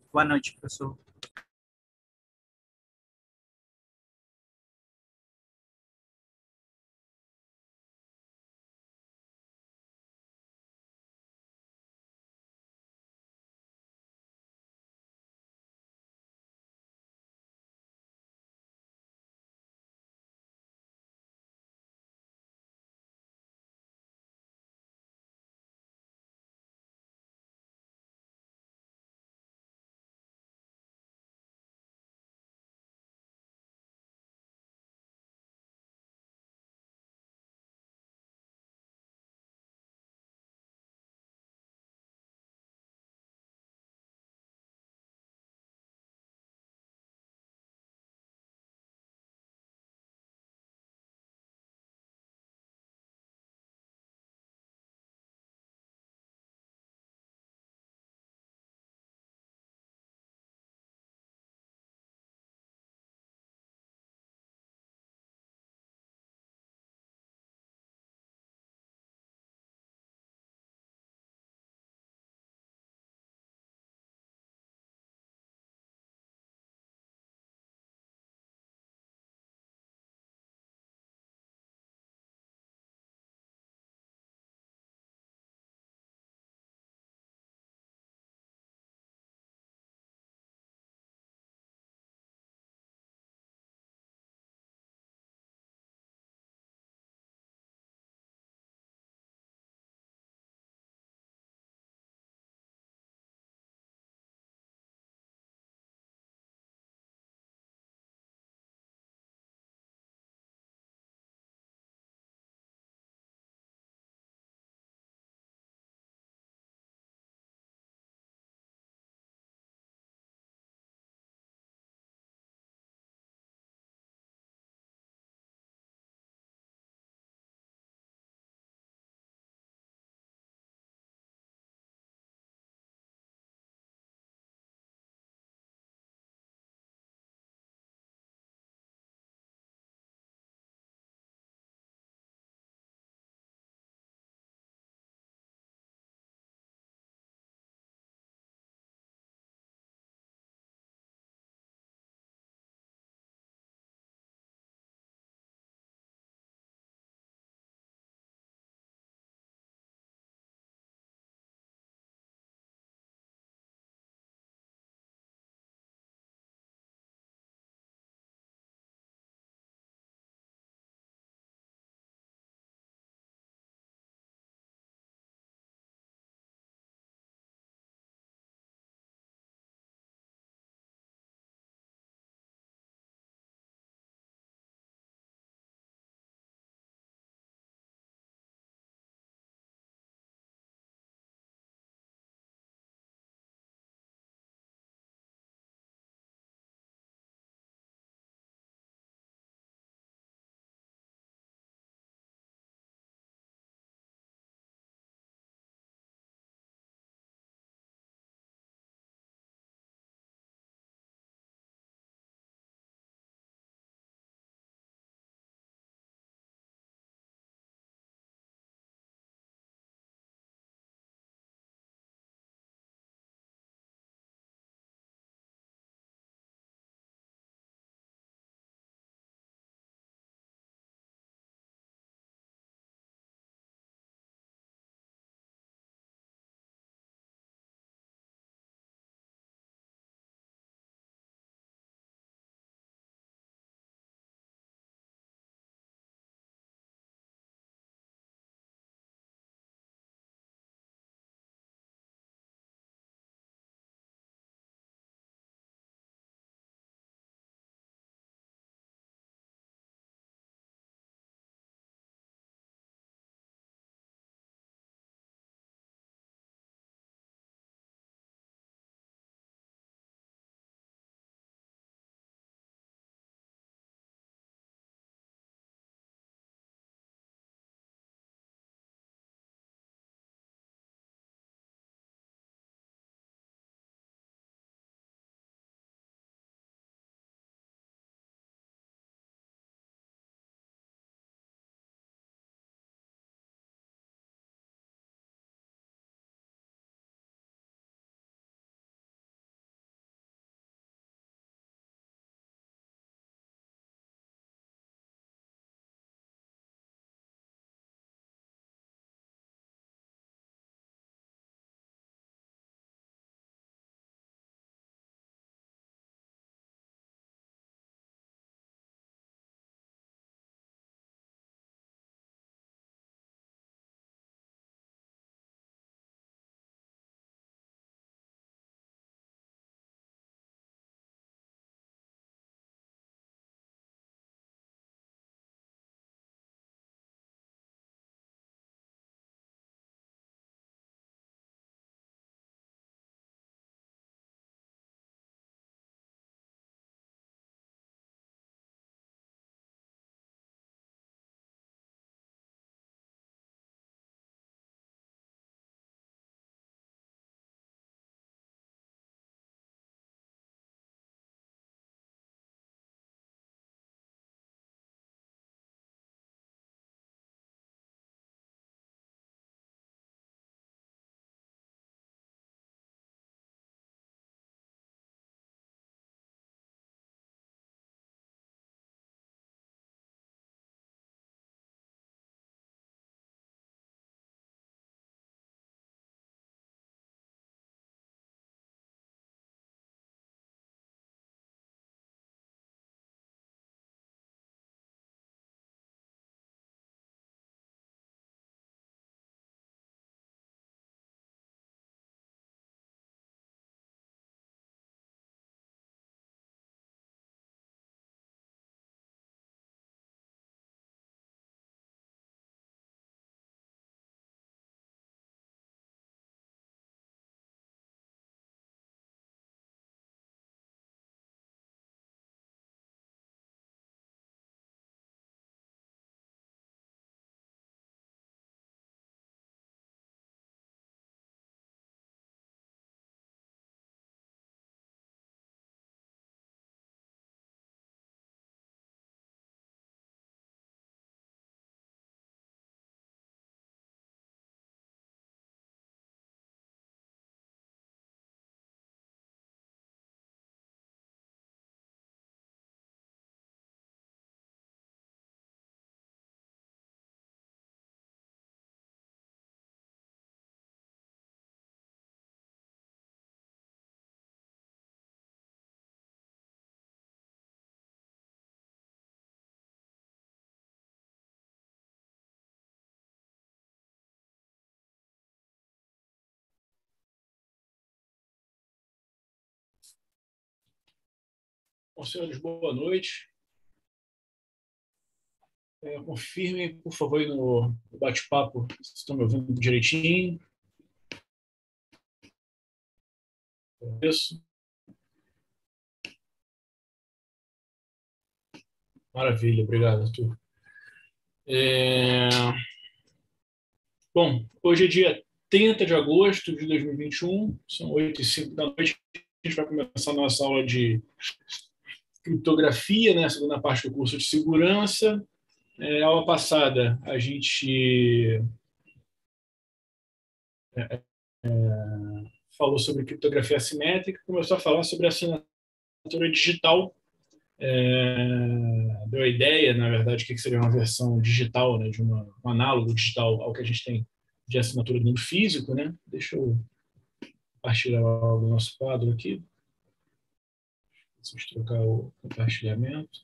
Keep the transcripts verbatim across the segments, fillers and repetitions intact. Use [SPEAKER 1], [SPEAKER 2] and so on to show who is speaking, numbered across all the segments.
[SPEAKER 1] Boa noite, professor. Bom, senhores, boa noite. É, confirmem, por favor, no bate-papo se estão me ouvindo direitinho. Isso. Maravilha, obrigado, Arthur. É... Bom, hoje é dia trinta de agosto de dois mil e vinte e um, são oito e cinco da noite. A gente vai começar a nossa aula de criptografia, né, a segunda parte do curso de segurança. É, aula passada, a gente é, é, falou sobre criptografia assimétrica, começou a falar sobre assinatura digital. É, deu a ideia, na verdade, que seria uma versão digital, né, de uma, um análogo digital ao que a gente tem de assinatura do mundo físico, né? Deixa eu compartilhar o nosso quadro aqui. Vamos trocar o compartilhamento.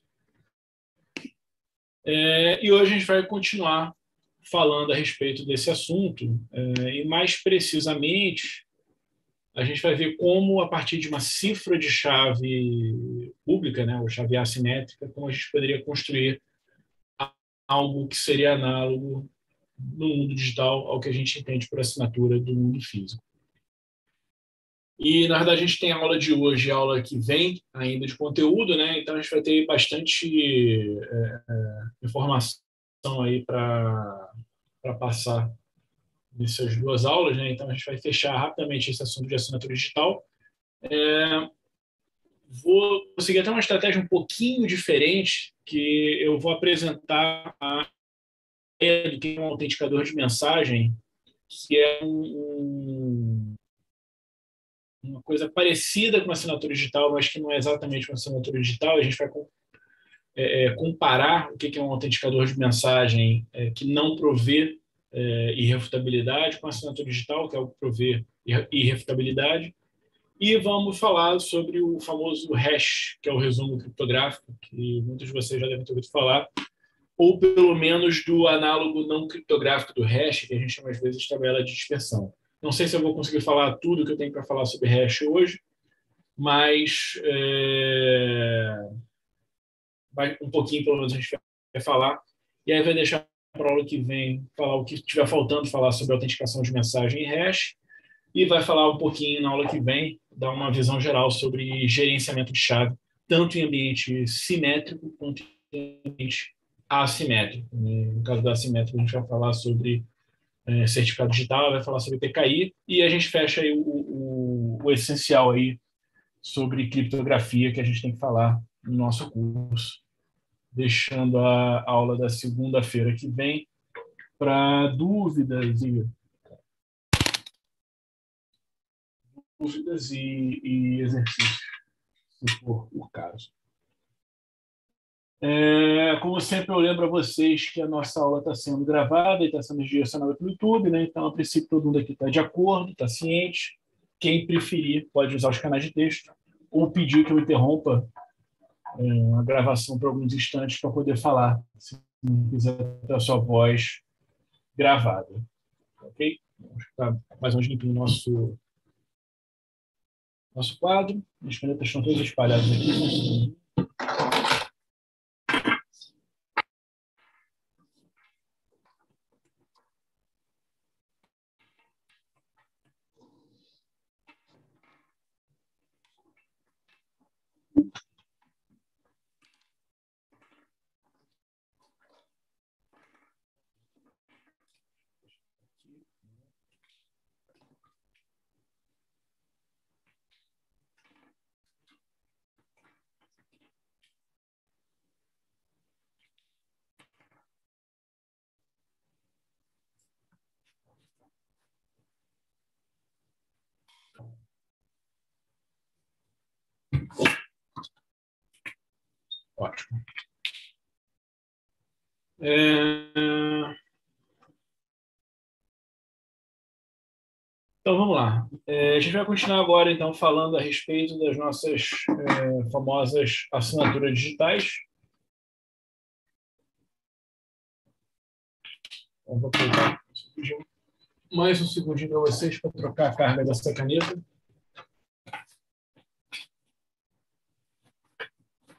[SPEAKER 1] É, e hoje a gente vai continuar falando a respeito desse assunto, é, e mais precisamente a gente vai ver como, a partir de uma cifra de chave pública, né, ou chave assimétrica, como a gente poderia construir algo que seria análogo no mundo digital ao que a gente entende por assinatura do mundo físico. E, na verdade, a gente tem a aula de hoje, a aula que vem ainda de conteúdo, né? Então a gente vai ter bastante é, é, informação aí para passar nessas duas aulas, né? Então a gente vai fechar rapidamente esse assunto de assinatura digital. É, vou conseguir até uma estratégia um pouquinho diferente, que eu vou apresentar a ideia do que é um autenticador de mensagem, que é um, uma coisa parecida com a assinatura digital, mas que não é exatamente uma assinatura digital. A gente vai é, comparar o que é um autenticador de mensagem é, que não provê é, irrefutabilidade com a assinatura digital, que é o que provê irrefutabilidade. E vamos falar sobre o famoso hash, que é o resumo criptográfico, que muitos de vocês já devem ter ouvido falar, ou pelo menos do análogo não criptográfico do hash, que a gente chama às vezes de tabela de dispersão. Não sei se eu vou conseguir falar tudo que eu tenho para falar sobre hash hoje, mas é... um pouquinho, pelo menos, a gente vai falar. E aí vai deixar para a aula que vem falar o que estiver faltando, falar sobre autenticação de mensagem em hash, e vai falar um pouquinho na aula que vem, dar uma visão geral sobre gerenciamento de chave, tanto em ambiente simétrico quanto em ambiente assimétrico. No caso da assimétrica, a gente vai falar sobre é, certificado digital, vai falar sobre P K I, e a gente fecha aí o, o, o essencial aí sobre criptografia que a gente tem que falar no nosso curso, deixando a aula da segunda-feira que vem para dúvidas e dúvidas e, e exercícios, se for o caso. É, como sempre, eu lembro a vocês que a nossa aula está sendo gravada e está sendo direcionada para o YouTube, né? Então, a princípio, todo mundo aqui está de acordo, está ciente. Quem preferir pode usar os canais de texto ou pedir que eu interrompa é, a gravação por alguns instantes para poder falar, se não quiser ter a sua voz gravada. Ok? Vamos ficar mais um limpinho no nosso, nosso quadro. As canetas estão todas espalhadas aqui. Ótimo. É... Então, vamos lá. É, a gente vai continuar agora, então, falando a respeito das nossas é, famosas assinaturas digitais. Então, vou colocar mais um segundinho para vocês para trocar a carga dessa caneta.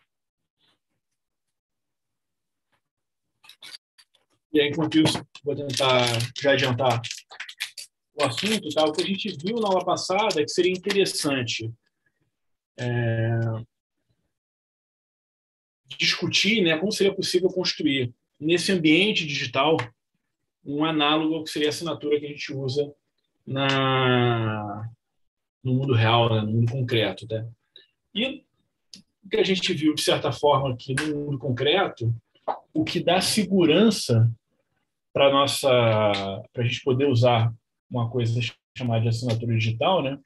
[SPEAKER 1] E aí, enquanto isso, vou tentar já adiantar o assunto, tá? O que a gente viu na aula passada é que seria interessante é, discutir, né, como seria possível construir nesse ambiente digital um análogo ao que seria a assinatura que a gente usa na, no mundo real, né, no mundo concreto. Tá? E o que a gente viu, de certa forma, aqui no mundo concreto, o que dá segurança para nossa, para a gente poder usar uma coisa chamada de assinatura digital, né?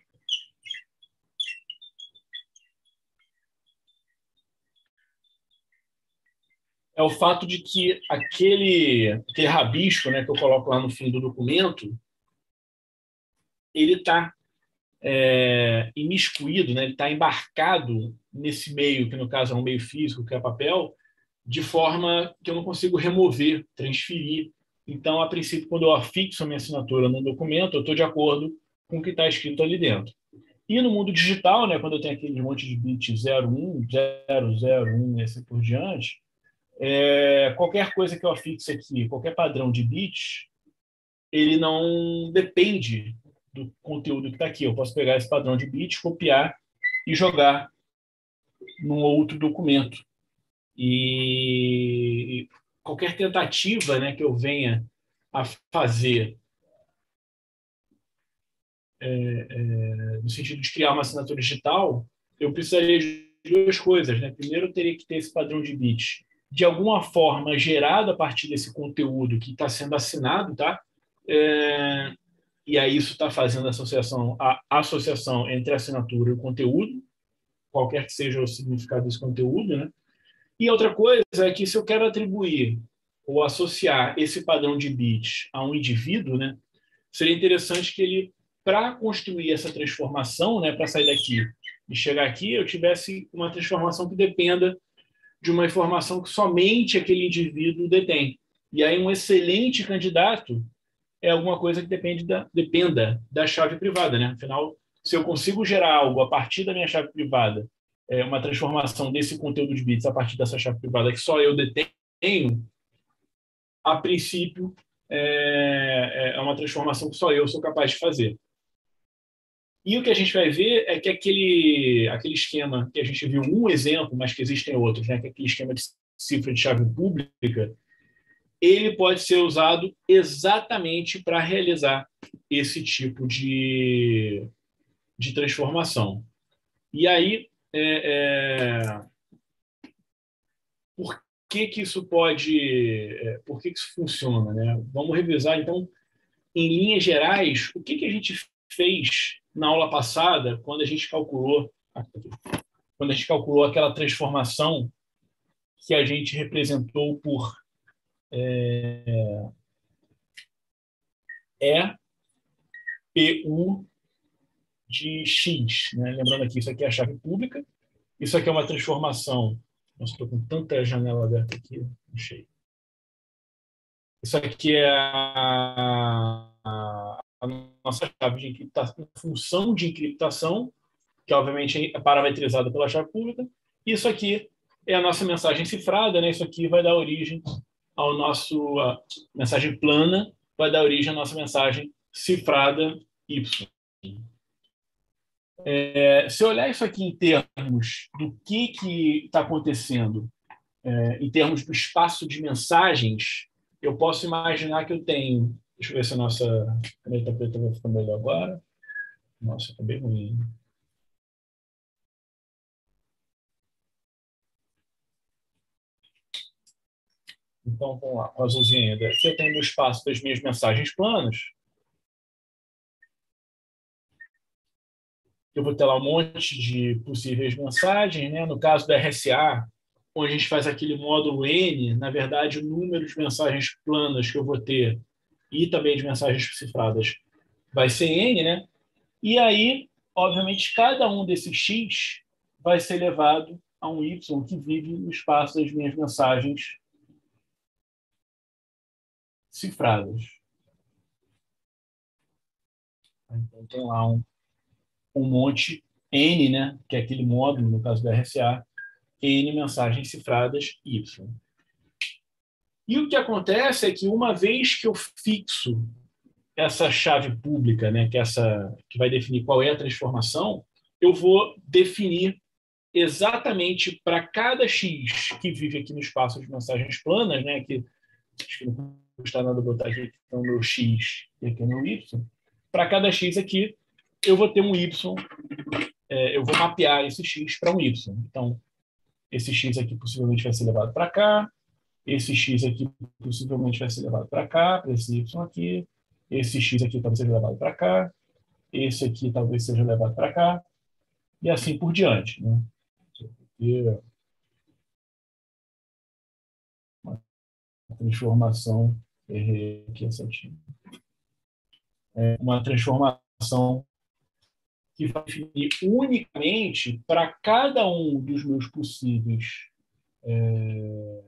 [SPEAKER 1] É o fato de que aquele, aquele rabisco, né, que eu coloco lá no fim do documento, ele está é, imiscuído, né, ele está embarcado nesse meio, que no caso é um meio físico, que é papel, de forma que eu não consigo remover, transferir. Então, a princípio, quando eu afixo a minha assinatura no documento, eu estou de acordo com o que está escrito ali dentro. E no mundo digital, né, quando eu tenho aquele monte de bits zero um, zero zero um e assim por diante, é, qualquer coisa que eu afixe aqui, qualquer padrão de bits, ele não depende do conteúdo que está aqui. Eu posso pegar esse padrão de bits, copiar e jogar num outro documento. E qualquer tentativa, né, que eu venha a fazer é, é, no sentido de criar uma assinatura digital, eu precisaria de duas coisas. Né? Primeiro, eu teria que ter esse padrão de bits de alguma forma gerado a partir desse conteúdo que está sendo assinado, tá? É, e aí isso está fazendo a associação, a associação entre a assinatura e o conteúdo, qualquer que seja o significado desse conteúdo, né? E outra coisa é que se eu quero atribuir ou associar esse padrão de bits a um indivíduo, né, seria interessante que ele, para construir essa transformação, né, para sair daqui e chegar aqui, eu tivesse uma transformação que dependa de uma informação que somente aquele indivíduo detém. E aí um excelente candidato é alguma coisa que depende da, dependa da chave privada, né? Afinal, se eu consigo gerar algo a partir da minha chave privada, é, uma transformação desse conteúdo de bits a partir dessa chave privada que só eu detenho, a princípio é, é uma transformação que só eu sou capaz de fazer. E o que a gente vai ver é que aquele, aquele esquema que a gente viu um exemplo, mas que existem outros, né? Que é aquele esquema de cifra de chave pública, ele pode ser usado exatamente para realizar esse tipo de, de transformação. E aí, é, é, por que que isso pode, é, por que que isso funciona, né? Vamos revisar, então, em linhas gerais, o que que a gente fez na aula passada, quando a gente calculou, quando a gente calculou aquela transformação que a gente representou por é, E P U de X. Né? Lembrando aqui, isso aqui é a chave pública, isso aqui é uma transformação. Nossa, estou com tanta janela aberta aqui, achei. Isso aqui é a, a, a nossa chave de encriptação, função de encriptação, que obviamente é parametrizada pela chave pública. Isso aqui é a nossa mensagem cifrada, né? Isso aqui vai dar origem ao nosso a mensagem plana, vai dar origem à nossa mensagem cifrada Y. É, se olhar isso aqui em termos do que que está acontecendo, é, em termos do espaço de mensagens, eu posso imaginar que eu tenho. Deixa eu ver se a nossa caneta preta vai ficar melhor agora. Nossa, está bem ruim. Então, vamos lá, com azulzinho ainda. Aqui eu tenho o espaço das minhas mensagens planas. Eu vou ter lá um monte de possíveis mensagens. Né? No caso da R S A, onde a gente faz aquele módulo N, na verdade, o número de mensagens planas que eu vou ter e também de mensagens cifradas vai ser N, né? E aí, obviamente, cada um desses X vai ser levado a um Y que vive no espaço das minhas mensagens cifradas. Então, tem lá um, um monte N, né? Que é aquele módulo, no caso da R S A, N mensagens cifradas Y. E o que acontece é que uma vez que eu fixo essa chave pública, né, que, é essa, que vai definir qual é a transformação, eu vou definir exatamente para cada X que vive aqui no espaço de mensagens planas, né, que acho que não custa nada botar aqui, que é o meu X e aqui é o meu Y, para cada X aqui, eu vou ter um Y, é, eu vou mapear esse X para um Y. Então, esse X aqui possivelmente vai ser levado para cá, esse X aqui possivelmente vai ser levado para cá, para esse Y aqui, esse X aqui talvez seja levado para cá, esse aqui talvez seja levado para cá, e assim por diante. Né? E uma transformação, errei aqui essa tinta. É uma transformação que vai definir unicamente para cada um dos meus possíveis é,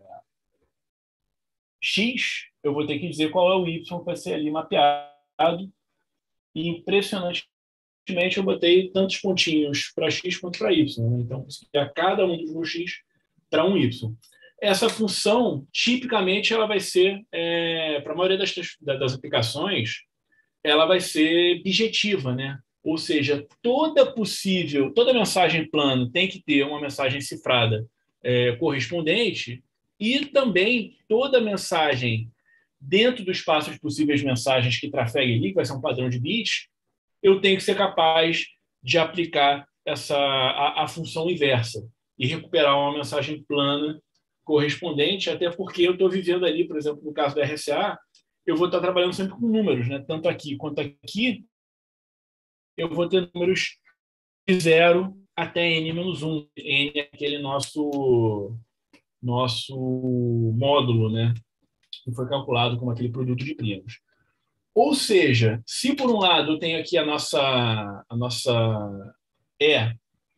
[SPEAKER 1] X, eu vou ter que dizer qual é o Y que vai ser ali mapeado. E impressionantemente eu botei tantos pontinhos para X quanto para Y. Né? Então, a cada um dos meus X para um Y. Essa função, tipicamente, ela vai ser, é, para a maioria das, das aplicações, ela vai ser bijetiva, né? Ou seja, toda possível, toda mensagem plano tem que ter uma mensagem cifrada é, correspondente e também toda mensagem dentro do espaço de possíveis mensagens que trafeguem ali, que vai ser um padrão de bits, eu tenho que ser capaz de aplicar essa, a, a função inversa e recuperar uma mensagem plana correspondente, até porque eu estou vivendo ali, por exemplo, no caso do R S A, eu vou estar trabalhando sempre com números, né? Tanto aqui quanto aqui, eu vou ter números de zero até n menos um. N é aquele nosso, nosso módulo, né? Que foi calculado como aquele produto de primos. Ou seja, se por um lado eu tenho aqui a nossa, a nossa E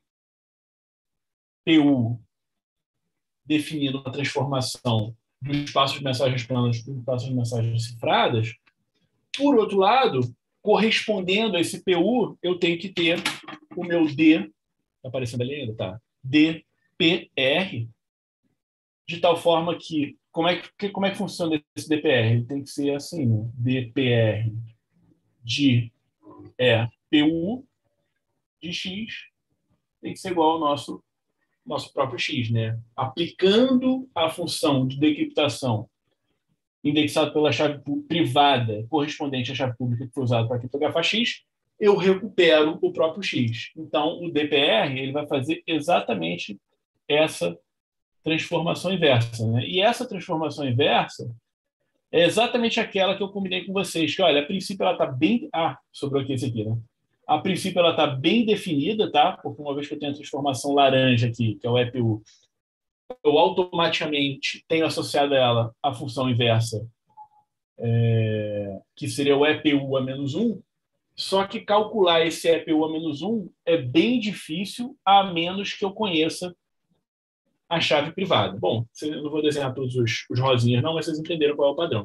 [SPEAKER 1] P U definindo uma transformação do espaço de mensagens planas para o espaço de mensagens cifradas, por outro lado, correspondendo a esse P U, eu tenho que ter o meu D, está aparecendo ali ainda? Tá. D P R, de tal forma que, como é que, como é que funciona esse D P R? Ele tem que ser assim, né? D P R de é, P U de X tem que ser igual ao nosso, nosso próprio X, né? Aplicando a função de decriptação indexado pela chave privada correspondente à chave pública que foi usada para criptografar X, eu recupero o próprio X. Então, o D P R ele vai fazer exatamente essa transformação inversa. Né? E essa transformação inversa é exatamente aquela que eu combinei com vocês, que, olha, a princípio ela está bem... Ah, sobrou aqui esse aqui, né? A princípio ela está bem definida, tá? Porque uma vez que eu tenho a transformação laranja aqui, que é o E P U, eu automaticamente tenho associado a ela a função inversa, é, que seria o E P U a menos um, só que calcular esse E P U a menos um é bem difícil, a menos que eu conheça a chave privada. Bom, eu não vou desenhar todos os, os rosinhas, não, mas vocês entenderam qual é o padrão.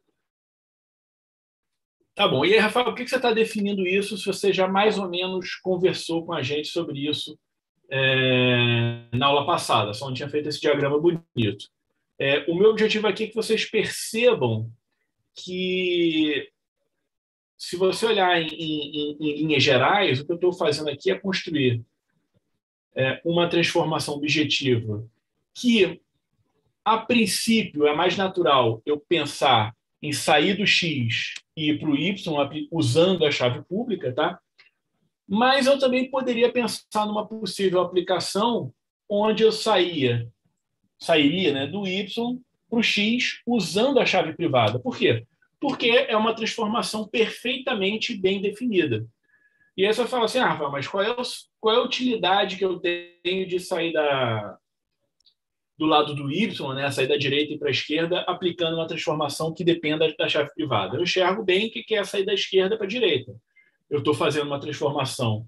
[SPEAKER 1] Tá bom. E aí, Rafael, por que você está definindo isso se você já mais ou menos conversou com a gente sobre isso é, na aula passada? Só não tinha feito esse diagrama bonito. É, o meu objetivo aqui é que vocês percebam que, se você olhar em, em, em linhas gerais, o que eu estou fazendo aqui é construir é, uma transformação objetiva que, a princípio, é mais natural eu pensar em sair do X e ir para o Y usando a chave pública, tá? Mas eu também poderia pensar numa possível aplicação onde eu saía, sairia né, do Y para o X usando a chave privada. Por quê? Porque é uma transformação perfeitamente bem definida. E aí você fala assim, ah, mas qual é, o, qual é a utilidade que eu tenho de sair da, do lado do Y, né, sair da direita e para a esquerda, aplicando uma transformação que dependa da chave privada? Eu enxergo bem que é sair da esquerda para a direita. Eu estou fazendo uma transformação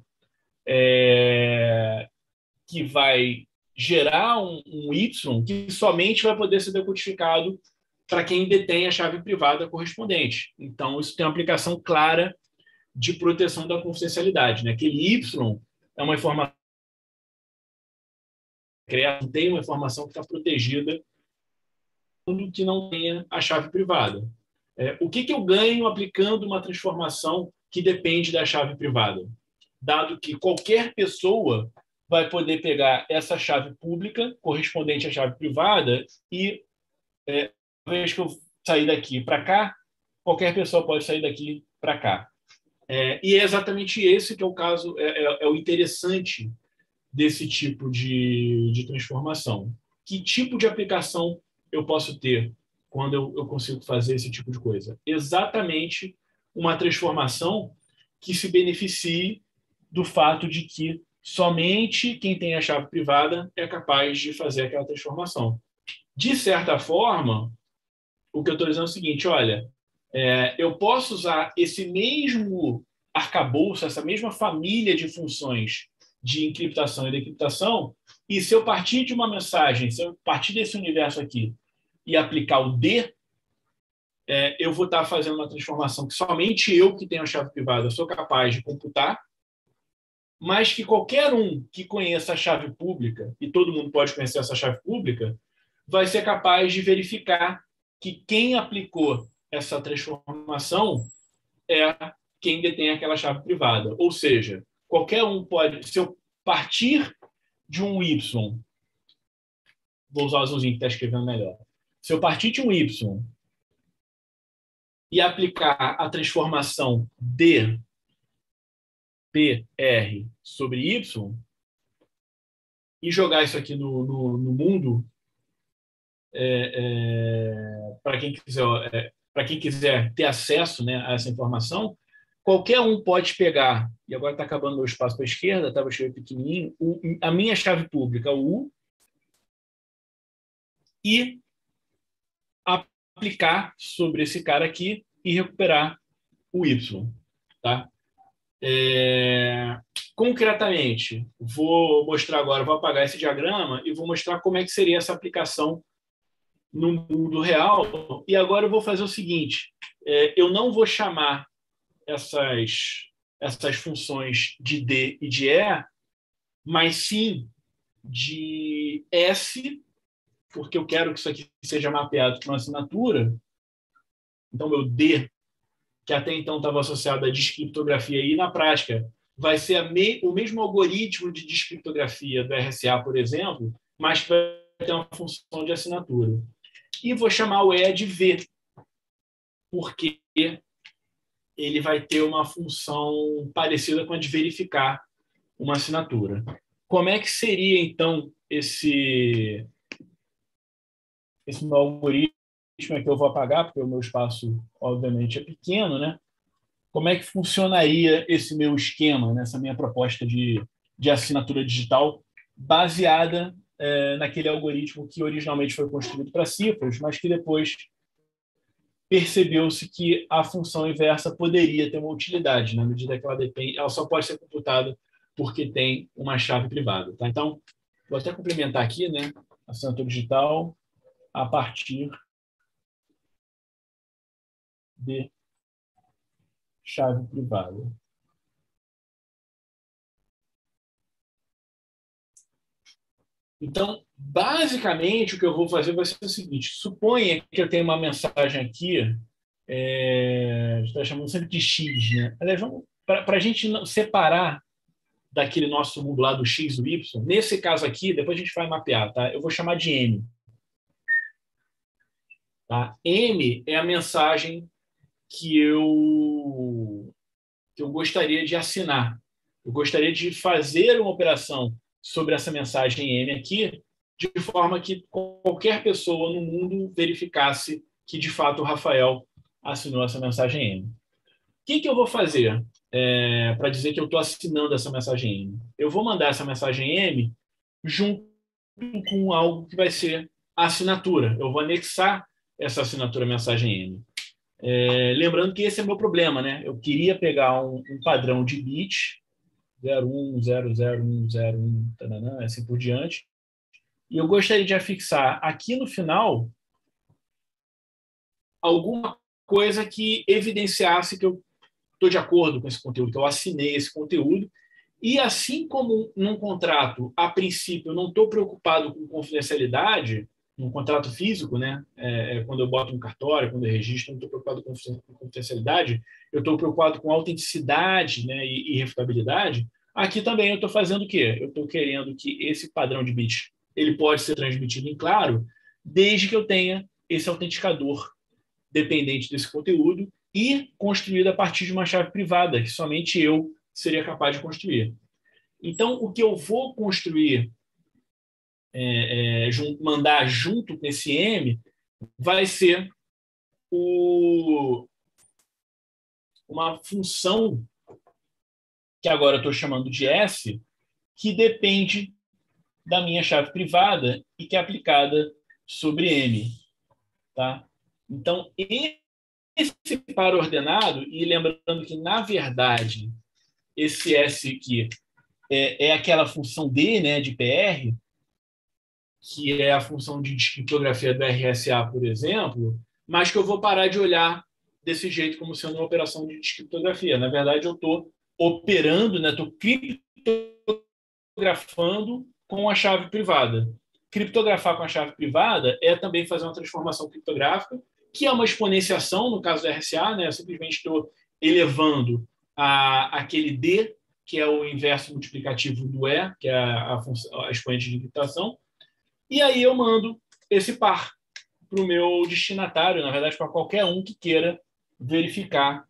[SPEAKER 1] é, que vai gerar um, um Y que somente vai poder ser decodificado para quem detém a chave privada correspondente. Então, isso tem uma aplicação clara de proteção da confidencialidade. Né? Aquele Y é uma informação tem uma informação que está protegida que não tenha a chave privada. É, o que, que eu ganho aplicando uma transformação que depende da chave privada? Dado que qualquer pessoa vai poder pegar essa chave pública correspondente à chave privada e, é, uma vez que eu sair daqui para cá, qualquer pessoa pode sair daqui para cá. É, e é exatamente esse que é o caso, é, é, é o interessante desse tipo de, de transformação. Que tipo de aplicação eu posso ter quando eu, eu consigo fazer esse tipo de coisa? Exatamente uma transformação que se beneficie do fato de que somente quem tem a chave privada é capaz de fazer aquela transformação. De certa forma, o que eu estou dizendo é o seguinte, olha, é, eu posso usar esse mesmo arcabouço, essa mesma família de funções de encriptação e decriptação, e se eu partir de uma mensagem, se eu partir desse universo aqui e aplicar o D, é, eu vou estar fazendo uma transformação que somente eu, que tenho a chave privada, sou capaz de computar, mas que qualquer um que conheça a chave pública, e todo mundo pode conhecer essa chave pública, vai ser capaz de verificar que quem aplicou essa transformação é quem detém aquela chave privada. Ou seja, qualquer um pode, se eu partir de um Y, vou usar o azulzinho que está escrevendo melhor, se eu partir de um Y e aplicar a transformação D P R sobre Y e jogar isso aqui no, no, no mundo, é, é, para quem quiser, é, para quem quiser ter acesso, né, a essa informação, qualquer um pode pegar, e agora está acabando o espaço para a esquerda, estava cheio pequenininho, o, a minha chave pública, o U, e aplicar sobre esse cara aqui e recuperar o Y. Tá? É, concretamente, vou mostrar agora, vou apagar esse diagrama e vou mostrar como é que seria essa aplicação no mundo real. E agora eu vou fazer o seguinte, é, eu não vou chamar essas, essas funções de D e de E, mas sim de S, porque eu quero que isso aqui seja mapeado para uma assinatura. Então, meu D, que até então estava associado à descriptografia, e na prática vai ser me, o mesmo algoritmo de descriptografia do R S A, por exemplo, mas que vai ter uma função de assinatura. E vou chamar o E de V, porque ele vai ter uma função parecida com a de verificar uma assinatura. Como é que seria, então, esse, esse meu algoritmo que eu vou apagar, porque o meu espaço, obviamente, é pequeno, né? Como é que funcionaria esse meu esquema, nessa minha proposta de, de assinatura digital, baseada é, naquele algoritmo que originalmente foi construído para cifras, mas que depois percebeu-se que a função inversa poderia ter uma utilidade, na medida que ela depende, ela só pode ser computada porque tem uma chave privada. Tá? Então, vou até complementar aqui, né? Assinatura digital a partir de chave privada. Então, basicamente, o que eu vou fazer vai ser o seguinte: suponha que eu tenho uma mensagem aqui, é, a gente está chamando sempre de X, né? Aliás, para a gente separar daquele nosso mundo lá do X e do Y, nesse caso aqui, depois a gente vai mapear, tá? Eu vou chamar de M. Tá? M é a mensagem que eu, que eu gostaria de assinar. Eu gostaria de fazer uma operação sobre essa mensagem M aqui, de forma que qualquer pessoa no mundo verificasse que, de fato, o Rafael assinou essa mensagem M. O que, que eu vou fazer é, para dizer que eu estou assinando essa mensagem M? Eu vou mandar essa mensagem M junto com algo que vai ser a assinatura. Eu vou anexar essa assinatura mensagem M. É, lembrando que esse é o meu problema, né? Eu queria pegar um, um padrão de bit, zero um, zero zero um, zero um, tananã, assim por diante, e eu gostaria de afixar aqui no final alguma coisa que evidenciasse que eu estou de acordo com esse conteúdo, que eu assinei esse conteúdo, e assim como num contrato, a princípio, eu não estou preocupado com confidencialidade, um contrato físico, né? É, é, quando eu boto um cartório, quando eu registro, eu não estou preocupado com confidencialidade, eu estou preocupado com autenticidade, né, e, e refutabilidade. Aqui também eu estou fazendo o quê? Eu estou querendo que esse padrão de bits ele pode ser transmitido em claro, desde que eu tenha esse autenticador dependente desse conteúdo e construído a partir de uma chave privada, que somente eu seria capaz de construir. Então, o que eu vou construir, é, é, mandar junto com esse M, vai ser o, uma função que agora eu estou chamando de S, que depende da minha chave privada e que é aplicada sobre M. Tá? Então, esse par ordenado, e lembrando que, na verdade, esse S aqui é, é aquela função D, né, de P R, que é a função de criptografia do R S A, por exemplo, mas que eu vou parar de olhar desse jeito como sendo uma operação de criptografia. Na verdade, eu estou operando, né, estou criptografando com a chave privada. Criptografar com a chave privada é também fazer uma transformação criptográfica, que é uma exponenciação, no caso do R S A, né? Eu simplesmente estou elevando a, aquele D, que é o inverso multiplicativo do E, que é a, a, função, a expoente de encriptação, e aí eu mando esse par para o meu destinatário, na verdade, para qualquer um que queira verificar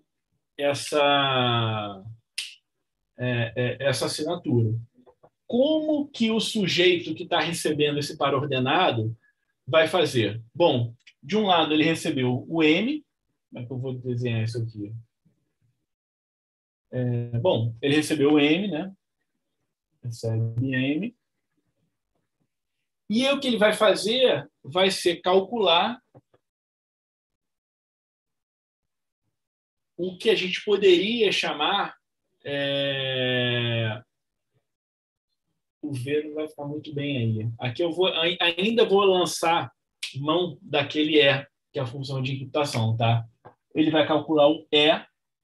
[SPEAKER 1] essa, é, é, essa assinatura. Como que o sujeito que está recebendo esse par ordenado vai fazer? Bom, de um lado ele recebeu o M, como é que eu vou desenhar isso aqui? É, bom, ele recebeu o M, né? Recebe M. E aí, o que ele vai fazer vai ser calcular o que a gente poderia chamar... É... O V não vai ficar muito bem aí. Aqui eu vou, ainda vou lançar mão daquele E, que é a função de encriptação, tá? Ele vai calcular o E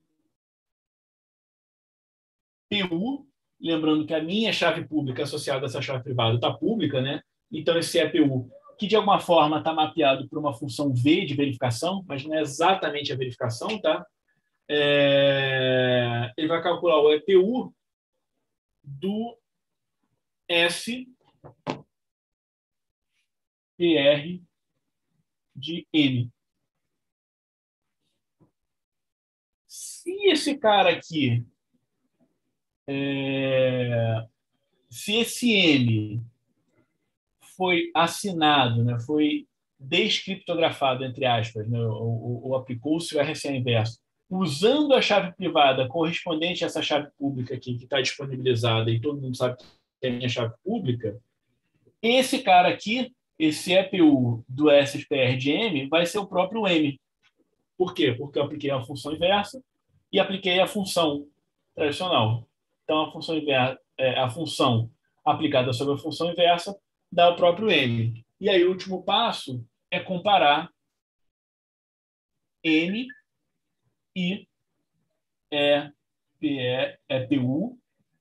[SPEAKER 1] P U, lembrando que a minha chave pública associada a essa chave privada está pública, né? Então, esse E P U, que de alguma forma está mapeado por uma função V de verificação, mas não é exatamente a verificação, tá? É... Ele vai calcular o E P U do S P R de N. Se esse cara aqui, é... se esse M foi assinado, né, foi descriptografado, entre aspas, né, ou, ou aplicou-se o R S A inverso, usando a chave privada correspondente a essa chave pública aqui, que está disponibilizada, e todo mundo sabe que é a minha chave pública, esse cara aqui, esse E P U do S P R de M, vai ser o próprio M. Por quê? Porque eu apliquei a função inversa e apliquei a função tradicional. Então, a função inversa, é, a função aplicada sobre a função inversa dá o próprio M. E aí, o último passo é comparar M e E P U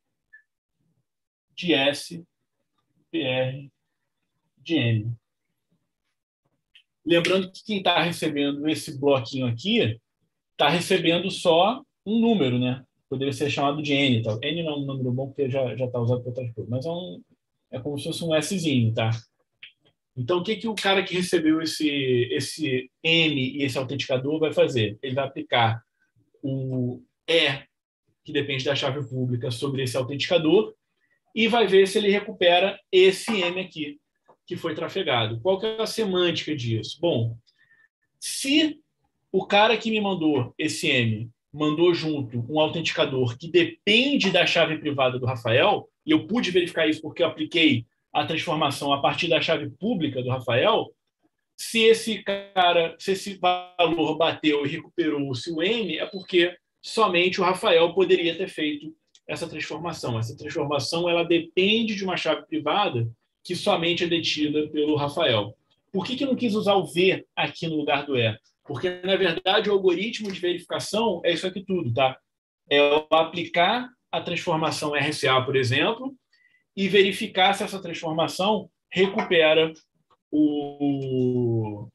[SPEAKER 1] de S P R de M. Lembrando que quem está recebendo esse bloquinho aqui está recebendo só um número, né? Poderia ser chamado de N. Tá? N não é um número bom porque já está usado para outras coisas, mas é, um, é como se fosse um Szinho, tá? Então, o que, que o cara que recebeu esse, esse M e esse autenticador vai fazer? Ele vai aplicar o E, que depende da chave pública, sobre esse autenticador e vai ver se ele recupera esse M aqui, que foi trafegado. Qual que é a semântica disso? Bom, se o cara que me mandou esse M mandou junto um autenticador que depende da chave privada do Rafael, e eu pude verificar isso porque eu apliquei a transformação a partir da chave pública do Rafael, se esse cara, se esse valor bateu e recuperou-se o M, é porque somente o Rafael poderia ter feito essa transformação. Essa transformação ela depende de uma chave privada que somente é detida pelo Rafael. Por que, que eu não quis usar o V aqui no lugar do E? Porque, na verdade, o algoritmo de verificação é isso aqui tudo, tá? É eu aplicar a transformação R S A, por exemplo, e verificar se essa transformação recupera o,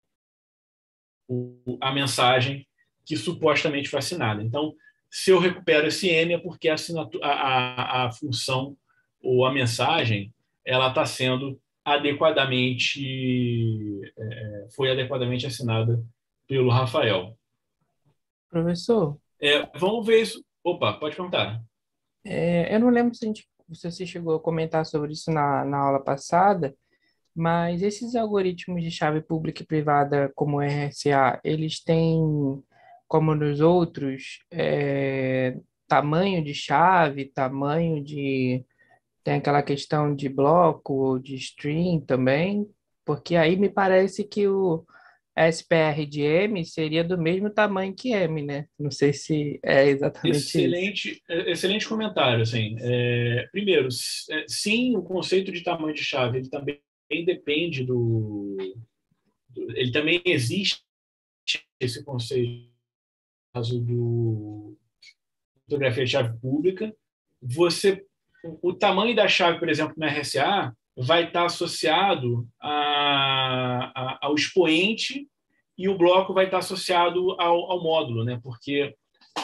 [SPEAKER 1] o, a mensagem que supostamente foi assinada. Então, se eu recupero esse M, é porque a, assinatura, a, a, a função ou a mensagem ela está sendo adequadamente é, foi adequadamente assinada pelo Rafael.
[SPEAKER 2] Professor,
[SPEAKER 1] É, vamos ver isso. Opa, pode perguntar.
[SPEAKER 2] é, eu não lembro se, a gente, se você chegou a comentar sobre isso na, na aula passada, mas esses algoritmos de chave pública e privada, como o R S A, eles têm, como nos outros, é, tamanho de chave, tamanho de. Tem aquela questão de bloco ou de string também, porque aí me parece que o S P R de M seria do mesmo tamanho que M, né? Não sei se é exatamente isso.
[SPEAKER 1] Excelente, excelente comentário. Assim, é, primeiro, sim, o conceito de tamanho de chave ele também depende do, do ele também existe esse conceito no caso do fotografia de chave pública. Você, o tamanho da chave, por exemplo, no R S A, vai estar associado a, a, ao expoente e o bloco vai estar associado ao, ao módulo, né? Porque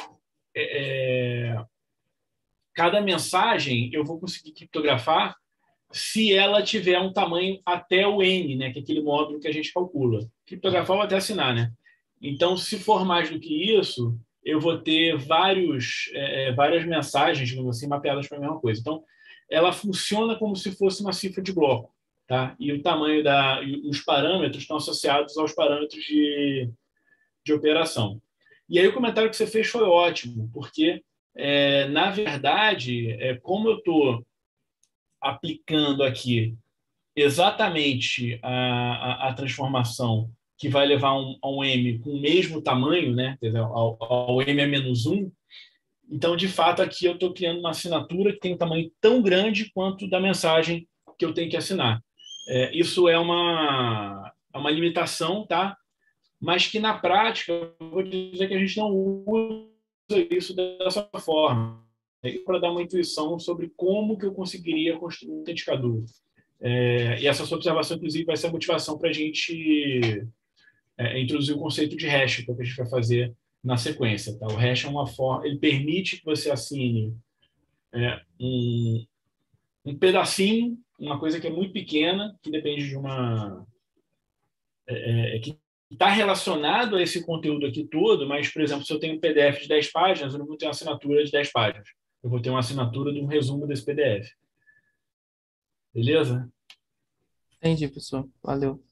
[SPEAKER 1] é, cada mensagem eu vou conseguir criptografar se ela tiver um tamanho até o N, né? Que é aquele módulo que a gente calcula. Criptografar ou até assinar, né? Então, se for mais do que isso, eu vou ter vários, é, várias mensagens, digamos assim, mapeadas para a mesma coisa. Então, ela funciona como se fosse uma cifra de bloco, tá? E o tamanho da, e os parâmetros estão associados aos parâmetros de, de operação. E aí o comentário que você fez foi ótimo, porque é, na verdade, é, como eu estou aplicando aqui exatamente a, a, a transformação que vai levar um, a um M com o mesmo tamanho, né, ao, ao M a menos um, então, de fato, aqui eu estou criando uma assinatura que tem um tamanho tão grande quanto da mensagem que eu tenho que assinar. É, isso é uma, é uma limitação, tá? Mas que na prática, eu vou dizer que a gente não usa isso dessa forma. Para dar uma intuição sobre como que eu conseguiria construir um autenticador. É, e essa sua observação, inclusive, vai ser a motivação para a gente é, introduzir o conceito de hash, que é o que a gente vai fazer na sequência. Tá? O hash é uma forma, ele permite que você assine é, um, um pedacinho, uma coisa que é muito pequena, que depende de uma. É, que está relacionado a esse conteúdo aqui todo, mas, por exemplo, se eu tenho um P D F de dez páginas, eu não vou ter uma assinatura de dez páginas. Eu vou ter uma assinatura de um resumo desse P D F. Beleza?
[SPEAKER 2] Entendi, professor. Valeu.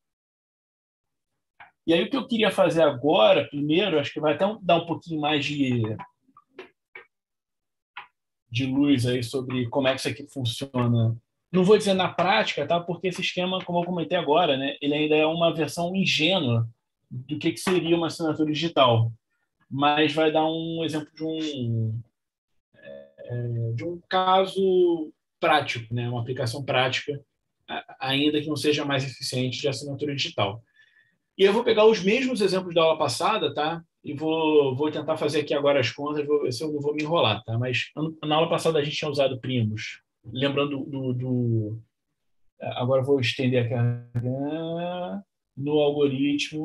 [SPEAKER 1] E aí, o que eu queria fazer agora, primeiro, acho que vai até dar um pouquinho mais de, de luz aí sobre como é que isso aqui funciona. Não vou dizer na prática, tá? Porque esse esquema, como eu comentei agora, né, ele ainda é uma versão ingênua do que, que seria uma assinatura digital. Mas vai dar um exemplo de um, de um caso prático, né? Uma aplicação prática, ainda que não seja mais eficiente de assinatura digital. E eu vou pegar os mesmos exemplos da aula passada, tá? E vou, vou tentar fazer aqui agora as contas, vou ver se eu não vou me enrolar, tá? Mas na aula passada a gente tinha usado primos. Lembrando do. do agora eu vou estender aqui no algoritmo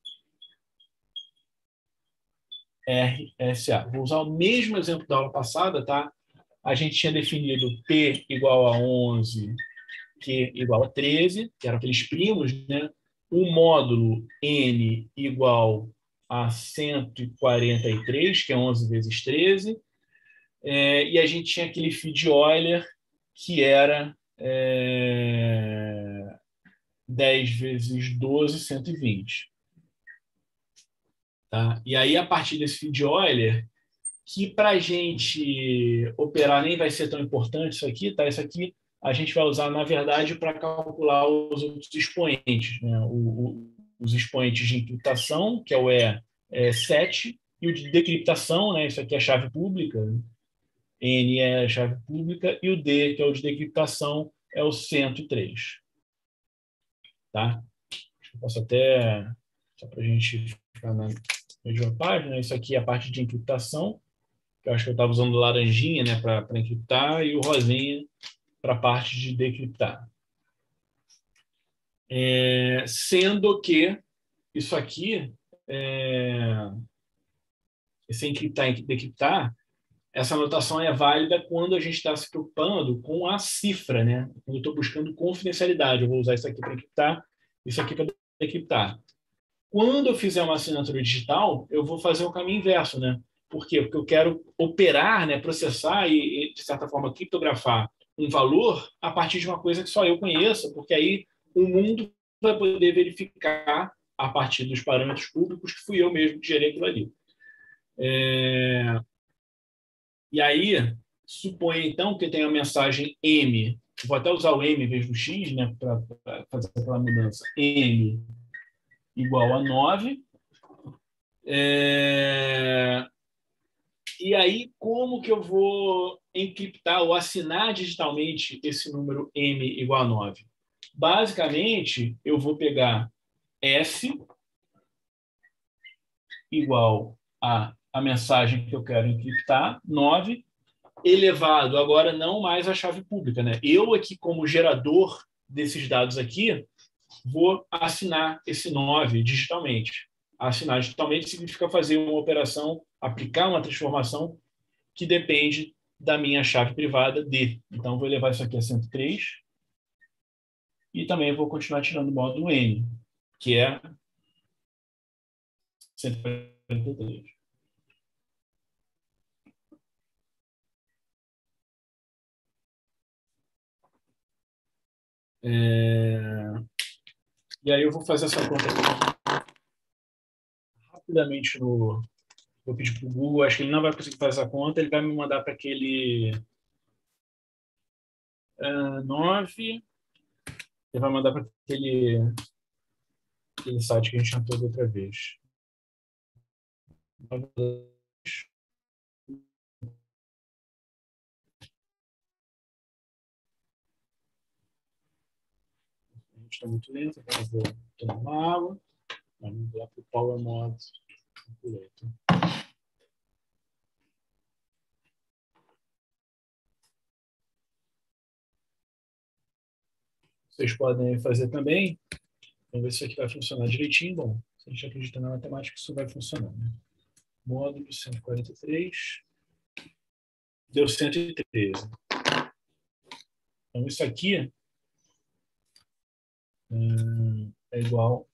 [SPEAKER 1] R S A. Vou usar o mesmo exemplo da aula passada, tá? A gente tinha definido P igual a onze, Q igual a treze, que eram aqueles primos, né? O módulo N igual a cento e quarenta e três, que é onze vezes treze, é, e a gente tinha aquele feed Euler, que era é, dez vezes doze, cento e vinte. Tá? E aí, a partir desse feed Euler, que para a gente operar nem vai ser tão importante isso aqui, tá? Isso aqui a gente vai usar, na verdade, para calcular os outros expoentes, né? O, o, os expoentes de encriptação, que é o E sete, e o de decriptação, né? Isso aqui é a chave pública, N é a chave pública, e o D, que é o de decriptação, é o cento e três. Tá? Eu posso até, só para a gente ficar na mesma página, isso aqui é a parte de encriptação, que eu acho que eu estava usando laranjinha, né, para encriptar, e o rosinha para a parte de decriptar. É, sendo que isso aqui, é, esse encriptar e decriptar, essa anotação é válida quando a gente está se preocupando com a cifra, né? Quando eu estou buscando confidencialidade, eu vou usar isso aqui para encriptar, isso aqui para decriptar. Quando eu fizer uma assinatura digital, eu vou fazer o caminho inverso, né? Por quê? Porque eu quero operar, né, processar e, de certa forma, criptografar um valor a partir de uma coisa que só eu conheço, porque aí o mundo vai poder verificar a partir dos parâmetros públicos que fui eu mesmo que gerei aquilo ali. É... E aí, suponha então que eu tenho a mensagem M, vou até usar o M em vez do X, né, para fazer aquela mudança. M igual a nove. É... E aí, como que eu vou encriptar ou assinar digitalmente esse número M igual a nove? Basicamente, eu vou pegar S igual a a mensagem que eu quero encriptar, nove, elevado, agora não mais a chave pública, né? Eu aqui, como gerador desses dados aqui, vou assinar esse nove digitalmente. Assinar digitalmente significa fazer uma operação, aplicar uma transformação que depende da minha chave privada D. Então, vou levar isso aqui a cento e três e também vou continuar tirando o módulo N, que é cento e quarenta e três. É... E aí eu vou fazer essa conta aqui rapidamente no... Vou pedir para o Google, acho que ele não vai conseguir fazer essa conta, ele vai me mandar para aquele uh, nove, ele vai mandar para aquele, aquele site que a gente entrou da outra vez. A gente está muito lento, então eu vou tomar uma água, vamos lá para o Power Mode. Vocês podem fazer também. Vamos ver se isso aqui vai funcionar direitinho. Bom, se a gente acredita na matemática, isso vai funcionar. Né? Módulo cento e quarenta e três. Deu cento e treze. Então, isso aqui hum, é igual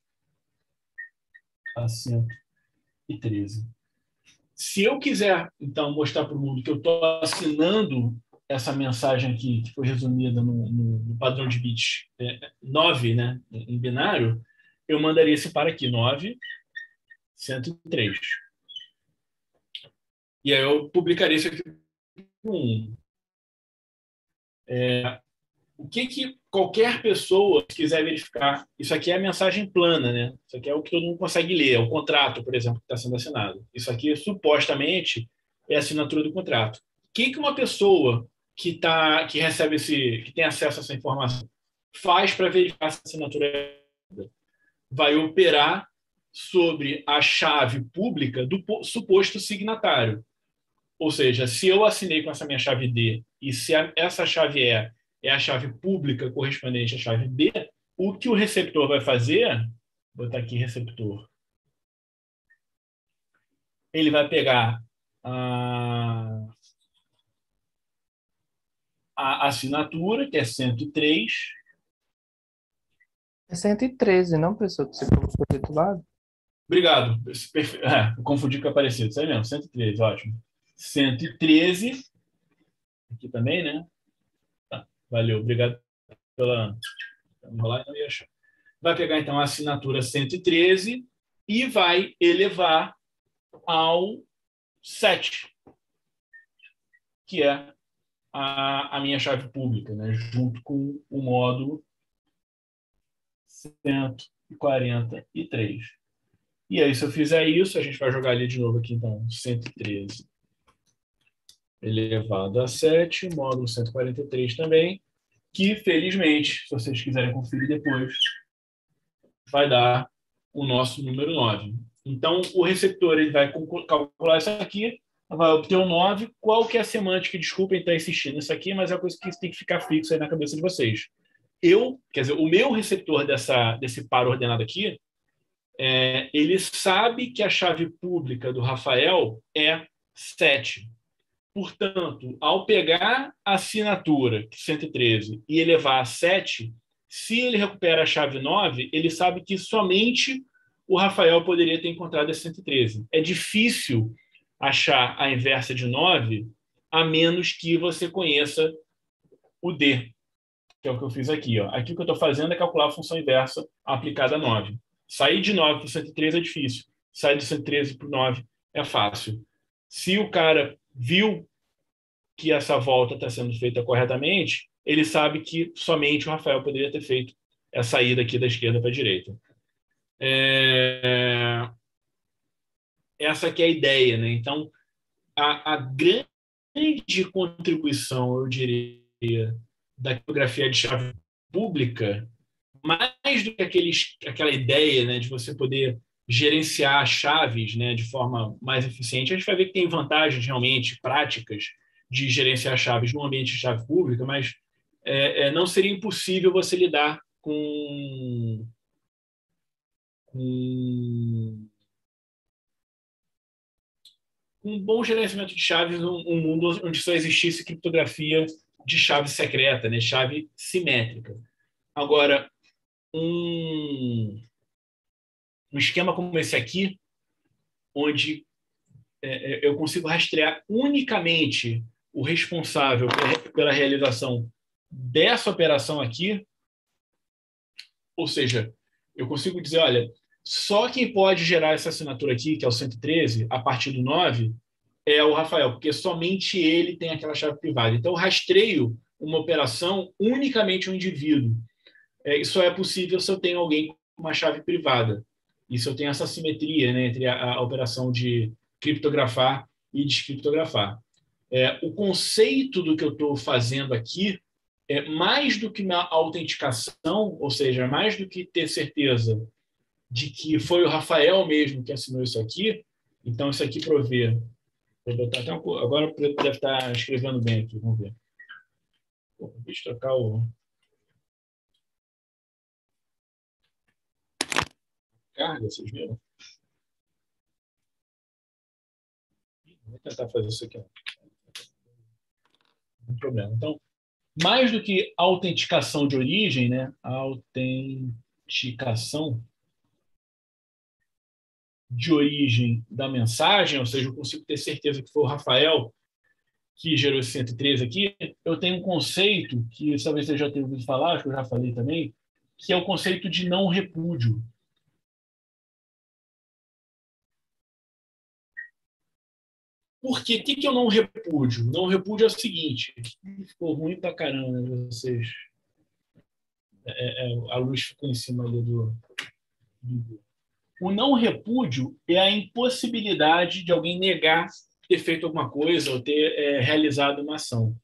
[SPEAKER 1] a cento e treze. Se eu quiser, então, mostrar para o mundo que eu estou assinando essa mensagem aqui, que foi resumida no, no, no padrão de bits é, nove, né, em binário, eu mandaria esse para aqui, nove, cento e três. E aí eu publicaria isso aqui com um. É, o que, que qualquer pessoa quiser verificar, isso aqui é a mensagem plana, né? Isso aqui é o que todo mundo consegue ler, é o contrato, por exemplo, que está sendo assinado. Isso aqui, supostamente, é a assinatura do contrato. O que, que uma pessoa que, tá, que recebe esse, que tem acesso a essa informação faz para verificar essa assinatura? Vai operar sobre a chave pública do suposto signatário. Ou seja, se eu assinei com essa minha chave D e se a, essa chave E é a chave pública correspondente à chave B, o que o receptor vai fazer, vou botar aqui receptor, ele vai pegar a, a assinatura, que é cento e três.
[SPEAKER 2] É cento e treze, não, professor, que você colocou do outro lado?
[SPEAKER 1] Obrigado. É, eu confundi com o aparecido. Isso aí mesmo, cento e treze, ótimo. cento e treze. Aqui também, né? Tá, valeu, obrigado pela enrolar, não ia achar. Vai pegar, então, a assinatura cento e treze e vai elevar ao sete, que é a, a minha chave pública, né? Junto com o módulo cento e quarenta e três. E aí, se eu fizer isso, a gente vai jogar ali de novo aqui, então, cento e treze elevado a sete, módulo cento e quarenta e três também, que, felizmente, se vocês quiserem conferir depois, vai dar o nosso número nove. Então, o receptor ele vai calcular isso aqui, vai obter um nove. Qual que é a semântica? Desculpem estar insistindo nisso aqui, mas é uma coisa que tem que ficar fixo aí na cabeça de vocês. eu, quer dizer, o meu receptor dessa, desse par ordenado aqui, é, ele sabe que a chave pública do Rafael é sete. Portanto, ao pegar a assinatura cento e treze e elevar a sete, se ele recupera a chave nove, ele sabe que somente o Rafael poderia ter encontrado a cento e treze. É difícil achar a inversa de nove, a menos que você conheça o D, que é o que eu fiz aqui. Ó. Aqui o que eu estou fazendo é calcular a função inversa aplicada a nove. Sair de nove para o cento e treze é difícil. Sair do cento e treze para o nove é fácil. Se o cara viu que essa volta está sendo feita corretamente, ele sabe que somente o Rafael poderia ter feito essa ida aqui da esquerda para a direita. É... Essa aqui é a ideia, né? Então, a, a grande contribuição, eu diria, da criptografia de chave pública, mais do que aqueles, aquela ideia, né, de você poder gerenciar chaves, né, de forma mais eficiente, a gente vai ver que tem vantagens realmente práticas de gerenciar chaves no ambiente de chave pública, mas é, é, não seria impossível você lidar com, com um bom gerenciamento de chaves num um mundo onde só existisse criptografia de chave secreta, né, chave simétrica. Agora, um, um esquema como esse aqui, onde é, eu consigo rastrear unicamente o responsável pela realização dessa operação aqui, ou seja, eu consigo dizer, olha, só quem pode gerar essa assinatura aqui, que é o cento e treze, a partir do nove, é o Rafael, porque somente ele tem aquela chave privada. Então, eu rastreio uma operação unicamente um indivíduo. É, isso só é possível se eu tenho alguém com uma chave privada. E se eu tenho essa simetria, né, entre a, a operação de criptografar e descriptografar. É, o conceito do que eu estou fazendo aqui é mais do que uma autenticação, ou seja, mais do que ter certeza de que foi o Rafael mesmo que assinou isso aqui. Então, isso aqui provê. Vou botar até um, agora o Preto deve estar escrevendo bem aqui, vamos ver. Pô, deixa eu trocar o. Carga, vocês viram? Vou tentar fazer isso aqui. Não tem problema. Então, mais do que autenticação de origem, né? Autenticação de origem da mensagem, ou seja, eu consigo ter certeza que foi o Rafael que gerou esse cento e treze aqui. Eu tenho um conceito que talvez você já tenha ouvido falar, acho que eu já falei também, que é o conceito de não repúdio. Por quê? O que eu não repúdio? Não repúdio é o seguinte, ficou ruim pra caramba, né, vocês. É, é, a luz ficou em cima ali do, do... O não repúdio é a impossibilidade de alguém negar ter feito alguma coisa ou ter é, realizado uma ação.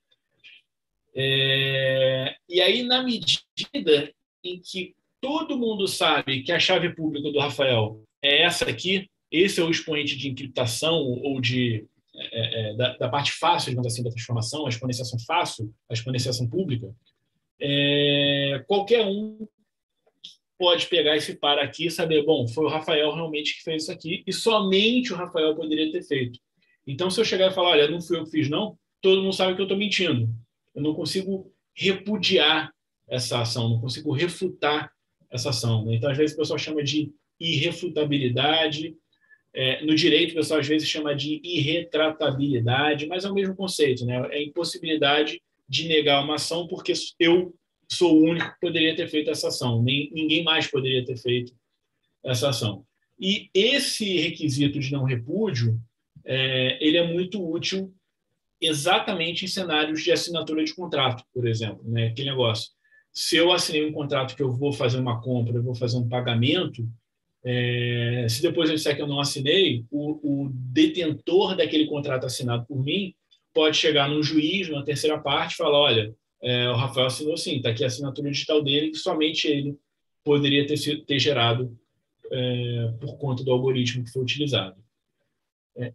[SPEAKER 1] É, e aí, na medida em que todo mundo sabe que a chave pública do Rafael é essa aqui, esse é o expoente de encriptação ou de É, é, da, da parte fácil, digamos assim, da transformação, a exponenciação fácil, a exponenciação pública, é, qualquer um pode pegar esse par aqui e saber, bom, foi o Rafael realmente que fez isso aqui e somente o Rafael poderia ter feito. Então, se eu chegar e falar, olha, não fui eu que fiz, não, todo mundo sabe que eu estou mentindo. Eu não consigo repudiar essa ação, não consigo refutar essa ação. Né? Então, às vezes, o pessoal chama de irrefutabilidade. É, no direito, o pessoal às vezes chama de irretratabilidade, mas é o mesmo conceito, né? É a impossibilidade de negar uma ação porque eu sou o único que poderia ter feito essa ação, nem, ninguém mais poderia ter feito essa ação. E esse requisito de não repúdio, é, ele é muito útil exatamente em cenários de assinatura de contrato, por exemplo, né? Aquele negócio. Se eu assinei um contrato que eu vou fazer uma compra, eu vou fazer um pagamento, é, se depois eu disser que eu não assinei, o, o detentor daquele contrato assinado por mim pode chegar num juiz, numa terceira parte, e falar, olha, é, o Rafael assinou sim, está aqui a assinatura digital dele, que somente ele poderia ter, ter gerado é, por conta do algoritmo que foi utilizado. É,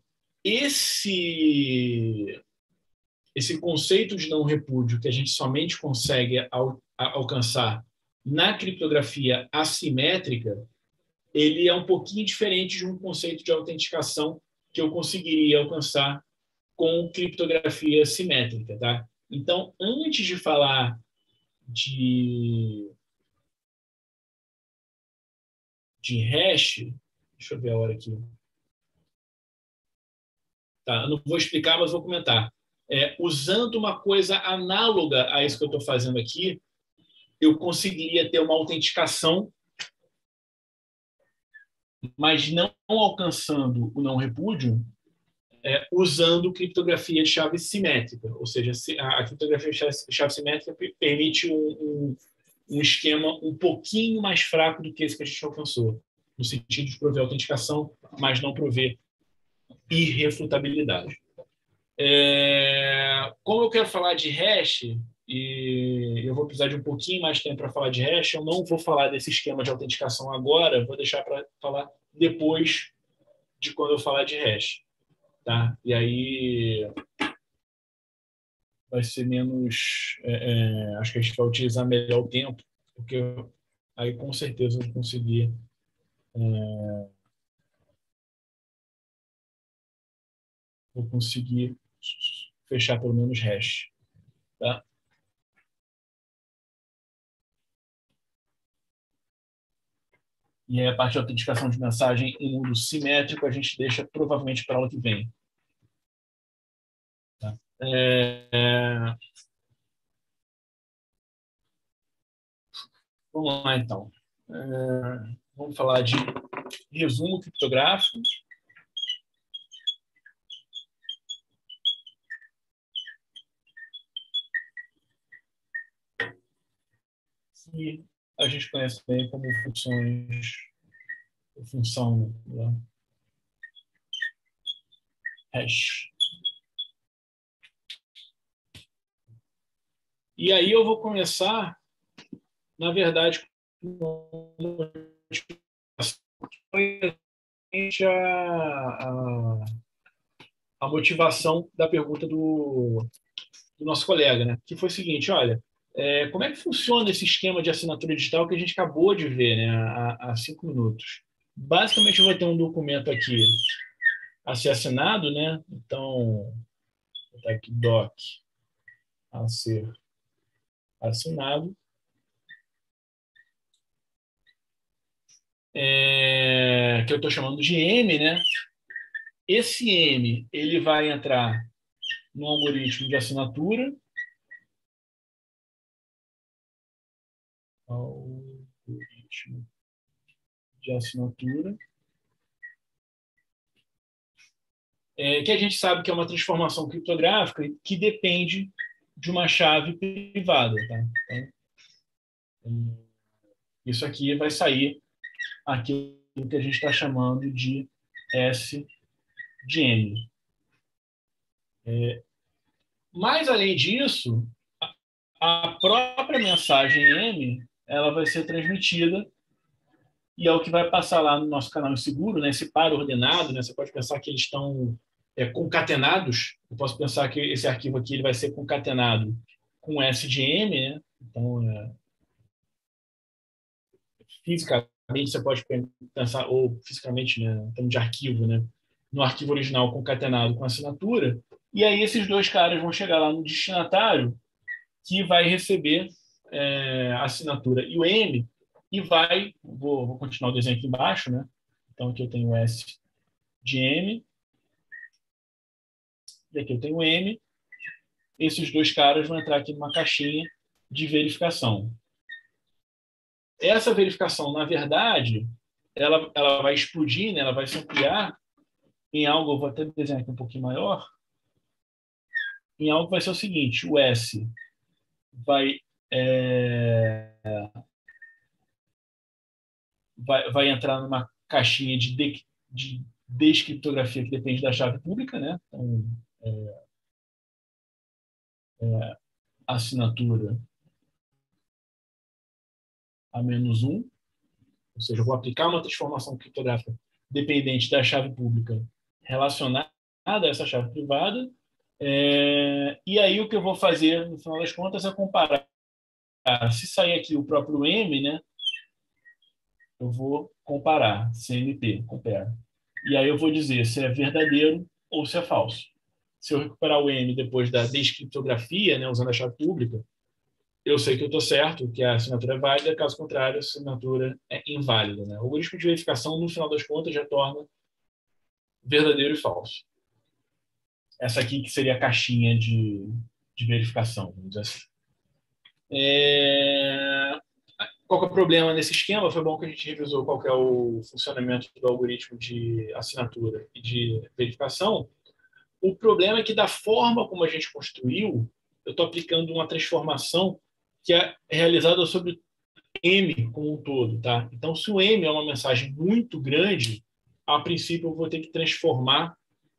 [SPEAKER 1] esse, esse conceito de não repúdio, que a gente somente consegue ao alcançar na criptografia assimétrica, ele é um pouquinho diferente de um conceito de autenticação que eu conseguiria alcançar com criptografia simétrica, tá? Então, antes de falar de, de hash, deixa eu ver a hora aqui. Tá, eu não vou explicar, mas vou comentar. É, usando uma coisa análoga a isso que eu estou fazendo aqui, eu conseguiria ter uma autenticação, mas não alcançando o não repúdio, é, usando criptografia de chave simétrica. Ou seja, a criptografia de chave, chave simétrica permite um, um, um esquema um pouquinho mais fraco do que esse que a gente alcançou, no sentido de prover autenticação, mas não prover irrefutabilidade. É, como eu quero falar de hash, e eu vou precisar de um pouquinho mais de tempo para falar de hash, eu não vou falar desse esquema de autenticação agora, vou deixar para falar depois de quando eu falar de hash. Tá? E aí vai ser menos... É, é, acho que a gente vai utilizar melhor o tempo, porque eu, aí com certeza eu vou conseguir... É, vou conseguir fechar pelo menos hash. Tá? E aí, a parte de autenticação de mensagem em mundo simétrico, a gente deixa provavelmente para a aula que vem. Tá? É, é... Vamos lá, então. É... Vamos falar de resumo criptográfico. Que a gente conhece bem como funções, função, né? Hash. E aí eu vou começar, na verdade, com a, a, a motivação da pergunta do, do nosso colega, né? Que foi o seguinte, olha, é, como é que funciona esse esquema de assinatura digital que a gente acabou de ver, né, há, há cinco minutos? Basicamente, eu vou ter um documento aqui a ser assinado, né? Então, vou botar aqui doc a ser assinado. É, que eu estou chamando de M, né? Esse M ele vai entrar no algoritmo de assinatura. Algoritmo de assinatura. É, que a gente sabe que é uma transformação criptográfica que depende de uma chave privada. Tá? Então, isso aqui vai sair aquilo que a gente está chamando de S de M. É, mas, além disso, a própria mensagem M ela vai ser transmitida e é o que vai passar lá no nosso canal inseguro, né? Esse par ordenado, né? Você pode pensar que eles estão é, concatenados. Eu posso pensar que esse arquivo aqui ele vai ser concatenado com S de M, né? Então, é, fisicamente você pode pensar, ou fisicamente, né? Então, de arquivo, né? No arquivo original concatenado com assinatura. E aí esses dois caras vão chegar lá no destinatário que vai receber é, a assinatura e o M e vai, vou, vou continuar o desenho aqui embaixo, né? Então aqui eu tenho o S de M e aqui eu tenho o M. Esses dois caras vão entrar aqui numa caixinha de verificação. Essa verificação, na verdade, ela, ela vai explodir, né? Ela vai se ampliar em algo, eu vou até desenhar aqui um pouquinho maior, em algo que vai ser o seguinte, o S vai, é, vai, vai entrar numa caixinha de, de, de descriptografia que depende da chave pública, né? Então, é, é, assinatura a menos um, ou seja, eu vou aplicar uma transformação criptográfica dependente da chave pública relacionada a essa chave privada, é, e aí o que eu vou fazer, no final das contas, é comparar se sair aqui o próprio M, né, eu vou comparar C M P, compare. E aí eu vou dizer se é verdadeiro ou se é falso. Se eu recuperar o M depois da descriptografia, né, usando a chave pública, eu sei que eu estou certo, que a assinatura é válida, caso contrário, a assinatura é inválida. Né? O algoritmo de verificação, no final das contas, já torna verdadeiro e falso. Essa aqui que seria a caixinha de, de verificação, vamos dizer assim. É... Qual que é o problema nesse esquema? Foi bom que a gente revisou qual que é o funcionamento do algoritmo de assinatura e de verificação. O problema é que, da forma como a gente construiu, eu estou aplicando uma transformação que é realizada sobre M como um todo. Tá? Então, se o M é uma mensagem muito grande, a princípio eu vou ter que transformar,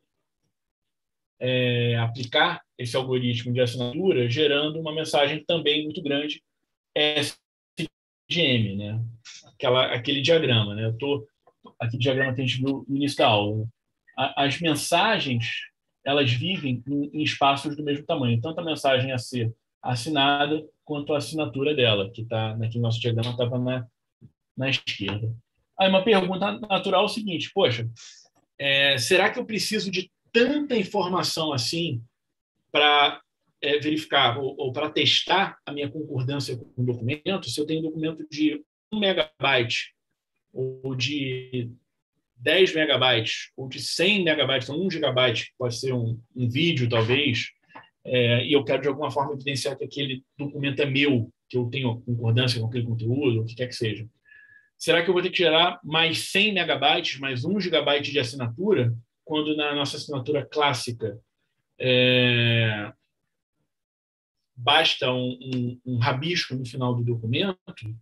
[SPEAKER 1] é, aplicar esse algoritmo de assinatura, gerando uma mensagem também muito grande, S de M, né? Aquela, aquele diagrama. Né? Eu tô, aquele diagrama que a gente viu no início da aula. As mensagens, elas vivem em, em espaços do mesmo tamanho. Tanto a mensagem a ser assinada quanto a assinatura dela, que está naquele nosso diagrama, estava na, na esquerda. Aí uma pergunta natural é o seguinte, poxa, é, será que eu preciso de tanta informação assim para é, verificar ou, ou para testar a minha concordância com o documento? Se eu tenho um documento de um megabyte ou de dez megabytes ou de cem megabytes, então um gigabyte, pode ser um, um vídeo, talvez, é, e eu quero, de alguma forma, evidenciar que aquele documento é meu, que eu tenho concordância com aquele conteúdo, o que quer que seja. Será que eu vou ter que gerar mais cem megabytes, mais um gigabyte de assinatura, quando na nossa assinatura clássica é, basta um, um, um rabisco no final do documento?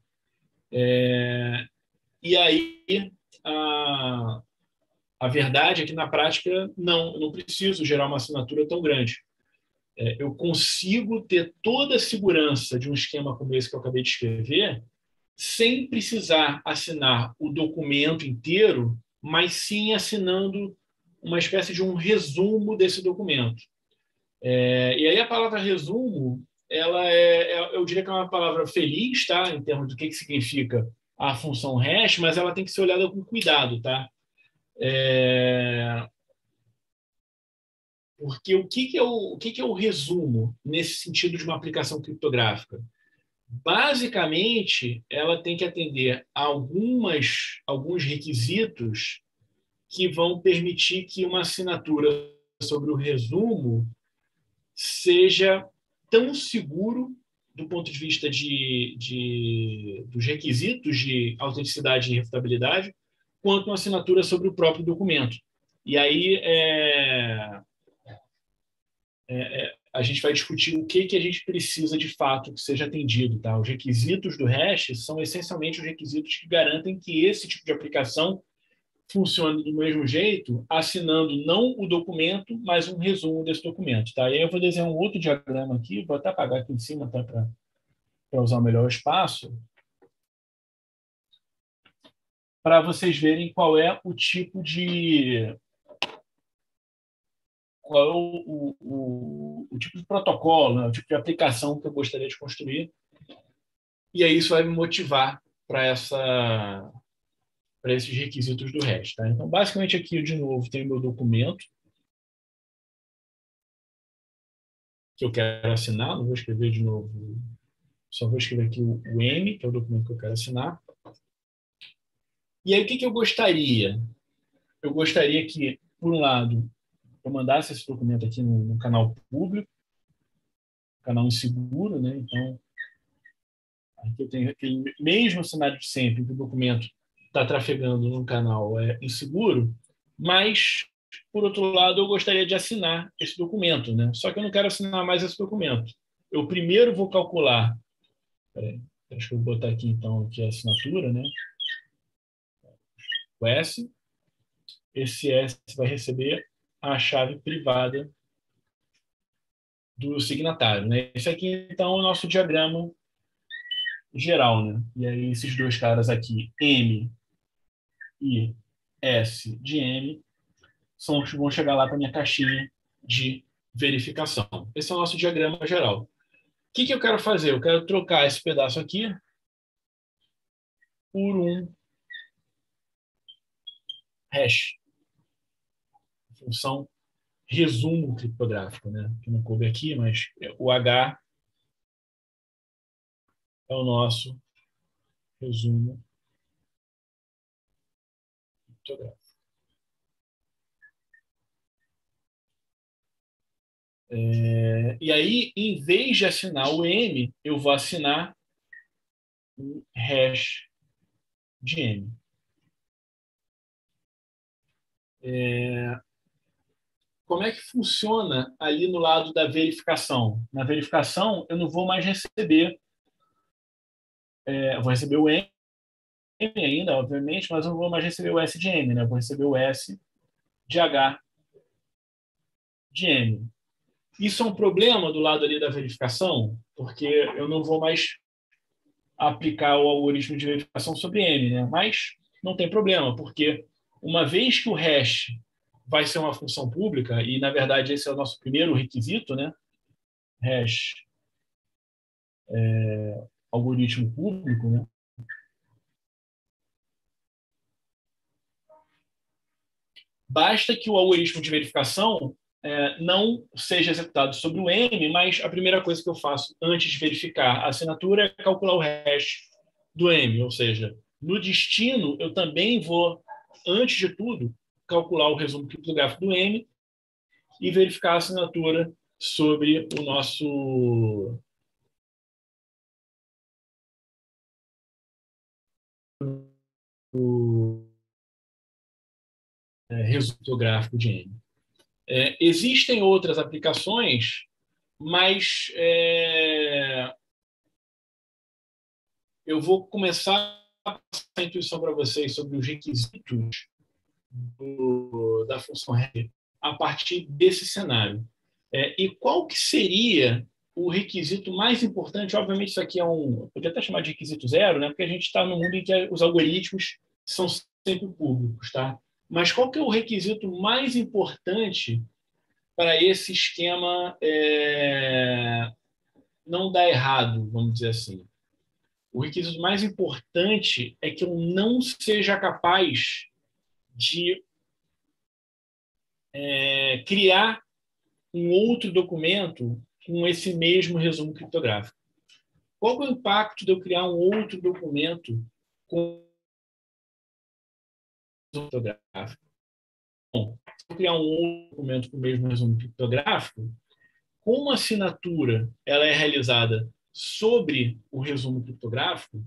[SPEAKER 1] É, e aí, a, a verdade é que, na prática, não, eu não preciso gerar uma assinatura tão grande. É, eu consigo ter toda a segurança de um esquema como esse que eu acabei de escrever, sem precisar assinar o documento inteiro, mas sim assinando uma espécie de um resumo desse documento. É, e aí a palavra resumo, ela é, é, eu diria que é uma palavra feliz, tá? Em termos do que, que significa a função hash, mas ela tem que ser olhada com cuidado, tá? É... Porque o que, que, é o, o que, que é o resumo nesse sentido de uma aplicação criptográfica? Basicamente, ela tem que atender a algumas, alguns requisitos que vão permitir que uma assinatura sobre o resumo seja tão seguro do ponto de vista de, de, dos requisitos de autenticidade e irrefutabilidade, quanto uma assinatura sobre o próprio documento. E aí é, é, é, a gente vai discutir o que, que a gente precisa de fato que seja atendido. Tá? Os requisitos do hash são essencialmente os requisitos que garantem que esse tipo de aplicação funcione do mesmo jeito, assinando não o documento, mas um resumo desse documento. Tá? E aí eu vou desenhar um outro diagrama aqui, vou até apagar aqui em cima tá, para usar melhor o espaço, para vocês verem qual é o tipo de qual é o, o, o, o tipo de protocolo, né? O tipo de aplicação que eu gostaria de construir. E aí isso vai me motivar para essa para esses requisitos do hash. Tá? Então, basicamente, aqui, de novo, tem o meu documento que eu quero assinar. Não vou escrever de novo, só vou escrever aqui o, o M, que é o documento que eu quero assinar. E aí, o que, que eu gostaria? Eu gostaria que, por um lado, eu mandasse esse documento aqui no, no canal público, canal inseguro, né? Então, aqui eu tenho aquele mesmo cenário de sempre, que o documento está trafegando num canal é, inseguro, mas, por outro lado, eu gostaria de assinar esse documento, né? Só que eu não quero assinar mais esse documento. Eu primeiro vou calcular, peraí, deixa eu botar aqui então aqui a assinatura, né? O S, esse S vai receber a chave privada do signatário, né? Esse aqui então é o nosso diagrama geral, né? E aí esses dois caras aqui, M e S de M, são os que vão chegar lá para minha caixinha de verificação. Esse é o nosso diagrama geral. que, que eu quero fazer? Eu quero trocar esse pedaço aqui por um hash, função resumo criptográfico, né? Que não coube aqui, mas o H é o nosso resumo criptográfico. É, e aí, em vez de assinar o M, eu vou assinar o hash de M. É, como é que funciona ali no lado da verificação? Na verificação, eu não vou mais receber, é, eu vou receber o M ainda, obviamente, mas eu não vou mais receber o S de M, né? Eu vou receber o S de H de M. Isso é um problema do lado ali da verificação, porque eu não vou mais aplicar o algoritmo de verificação sobre M, né? Mas não tem problema, porque uma vez que o hash vai ser uma função pública, e na verdade esse é o nosso primeiro requisito, né? Hash, é, algoritmo público, né? Basta que o algoritmo de verificação é, não seja executado sobre o M, mas a primeira coisa que eu faço antes de verificar a assinatura é calcular o hash do M, ou seja, no destino eu também vou, antes de tudo, calcular o resumo criptográfico do M e verificar a assinatura sobre o nosso o, é, resumo criptográfico de M. É, existem outras aplicações, mas é, eu vou começar a passar a intuição para vocês sobre os requisitos do, da função hash a partir desse cenário. É, e qual que seria o requisito mais importante? Obviamente, isso aqui é um... Podia até chamar de requisito zero, né? Porque a gente está no mundo em que os algoritmos são sempre públicos, tá? Mas qual que é o requisito mais importante para esse esquema é, não dar errado, vamos dizer assim? O requisito mais importante é que eu não seja capaz de é, criar um outro documento com esse mesmo resumo criptográfico. Qual é o impacto de eu criar um outro documento com resumo criptográfico? Bom, se eu criar um outro documento com o mesmo resumo criptográfico, como a assinatura ela é realizada sobre o resumo criptográfico,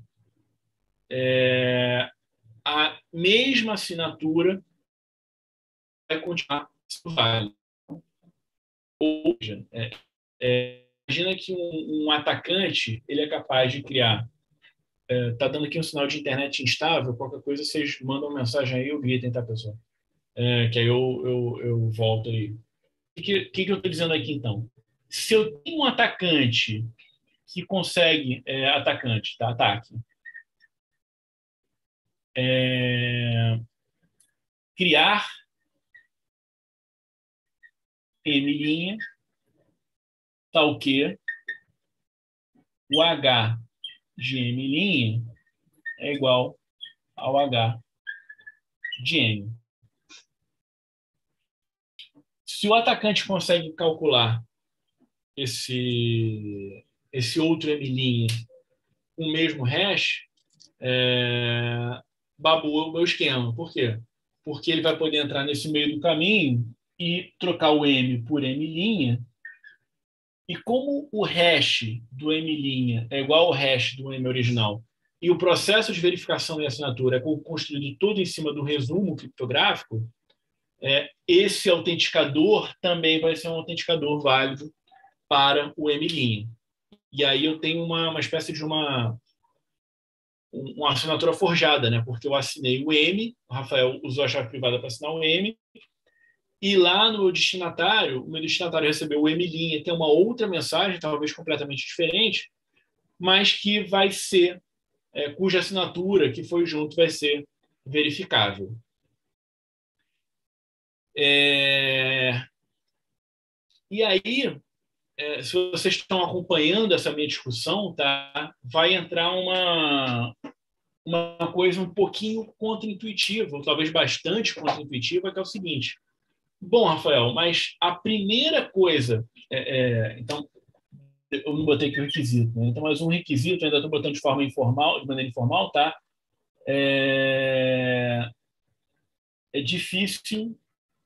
[SPEAKER 1] é, a mesma assinatura vai continuar sendo válida. Ou seja, é, é, imagina que um, um atacante ele é capaz de criar. Está é, dando aqui um sinal de internet instável, qualquer coisa vocês mandam uma mensagem aí, eu gritem, tá, pessoal? É, que aí eu, eu, eu volto aí. O que, que, que eu estou dizendo aqui, então? Se eu tenho um atacante que consegue, é, atacante, tá, ataque, é, criar M', tal que o H de M' é igual ao H de M. Se o atacante consegue calcular esse, esse outro M' com o mesmo hash, é, babou o meu esquema. Por quê? Porque ele vai poder entrar nesse meio do caminho e trocar o M por M', e como o hash do M' é igual ao hash do M original, e o processo de verificação e assinatura é construído todo em cima do resumo criptográfico, é, esse autenticador também vai ser um autenticador válido para o M'. E aí eu tenho uma, uma espécie de uma, uma assinatura forjada, né? Porque eu assinei o M, o Rafael usou a chave privada para assinar o M, e lá no meu destinatário, o meu destinatário recebeu o M', tem uma outra mensagem, talvez completamente diferente, mas que vai ser, é, cuja assinatura que foi junto vai ser verificável. É... E aí, é, se vocês estão acompanhando essa minha discussão, tá, vai entrar uma, uma coisa um pouquinho contra-intuitiva, ou talvez bastante contra-intuitiva, que é o seguinte. Bom, Rafael, mas a primeira coisa... É, é, então, eu não botei aqui o requisito, né? Então, mas um requisito, ainda estou botando de forma informal, de maneira informal, tá? É, é difícil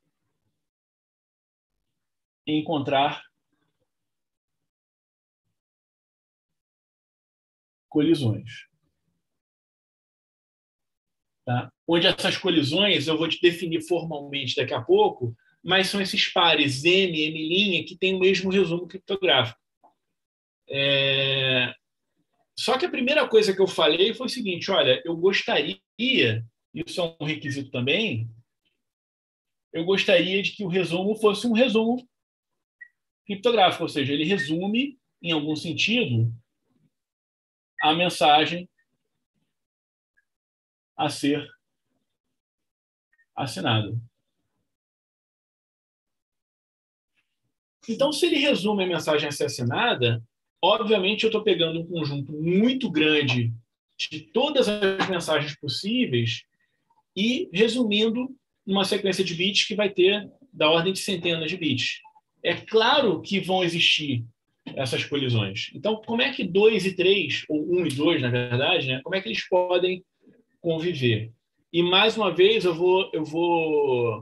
[SPEAKER 1] encontrar colisões, tá? Onde essas colisões eu vou te definir formalmente daqui a pouco, mas são esses pares M, M' que têm o mesmo resumo criptográfico. É... Só que a primeira coisa que eu falei foi o seguinte, olha, eu gostaria, isso é um requisito também, eu gostaria de que o resumo fosse um resumo criptográfico, ou seja, ele resume, em algum sentido, a mensagem a ser assinada. Então, se ele resume a mensagem a ser assinada, obviamente eu estou pegando um conjunto muito grande de todas as mensagens possíveis e resumindo numa sequência de bits que vai ter da ordem de centenas de bits. É claro que vão existir essas colisões. Então, como é que dois e três, ou um e dois, na verdade, né, como é que eles podem conviver? E, mais uma vez, eu vou, eu vou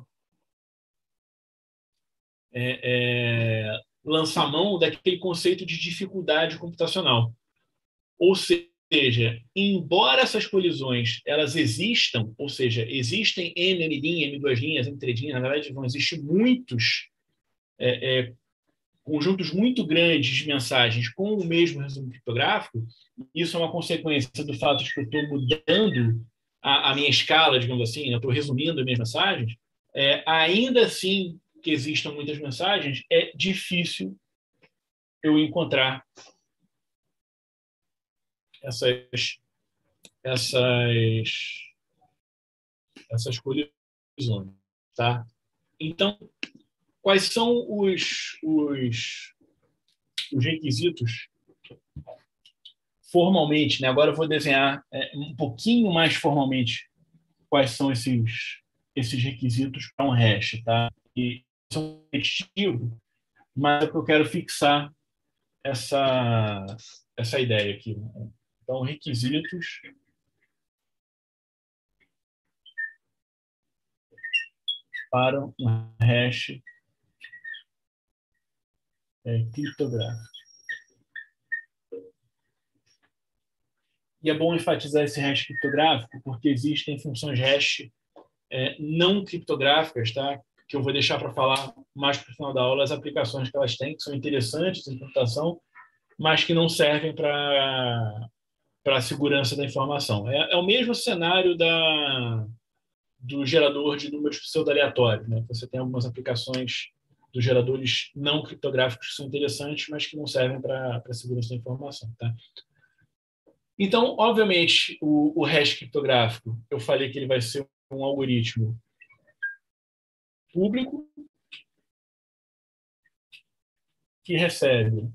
[SPEAKER 1] é, é, lançar mão daquele conceito de dificuldade computacional. Ou seja, embora essas colisões elas existam, ou seja, existem M, M', M duas linhas, M três linhas, na verdade vão existir muitos é, é, conjuntos muito grandes de mensagens com o mesmo resumo criptográfico. Isso é uma consequência do fato de que eu estou mudando a, a minha escala, digamos assim, eu estou resumindo as minhas mensagens. É, ainda assim que existam muitas mensagens, é difícil eu encontrar essas essas essas colisões, tá? Então, quais são os, os, os requisitos formalmente, né? Agora eu vou desenhar é, um pouquinho mais formalmente quais são esses esses requisitos para um hash, tá? E são repetitivos, mas é que eu quero fixar essa essa ideia aqui. Então, requisitos para um hash é, criptográfico. E é bom enfatizar esse hash criptográfico, porque existem funções hash é, não criptográficas, tá? Que eu vou deixar para falar mais para o final da aula, as aplicações que elas têm, que são interessantes em computação, mas que não servem para para a segurança da informação. É, é o mesmo cenário da, do gerador de números pseudo-aleatórios, né? Você tem algumas aplicações dos geradores não criptográficos que são interessantes, mas que não servem para a segurança da informação, tá? Então, obviamente, o, o hash criptográfico, eu falei que ele vai ser um algoritmo público que recebe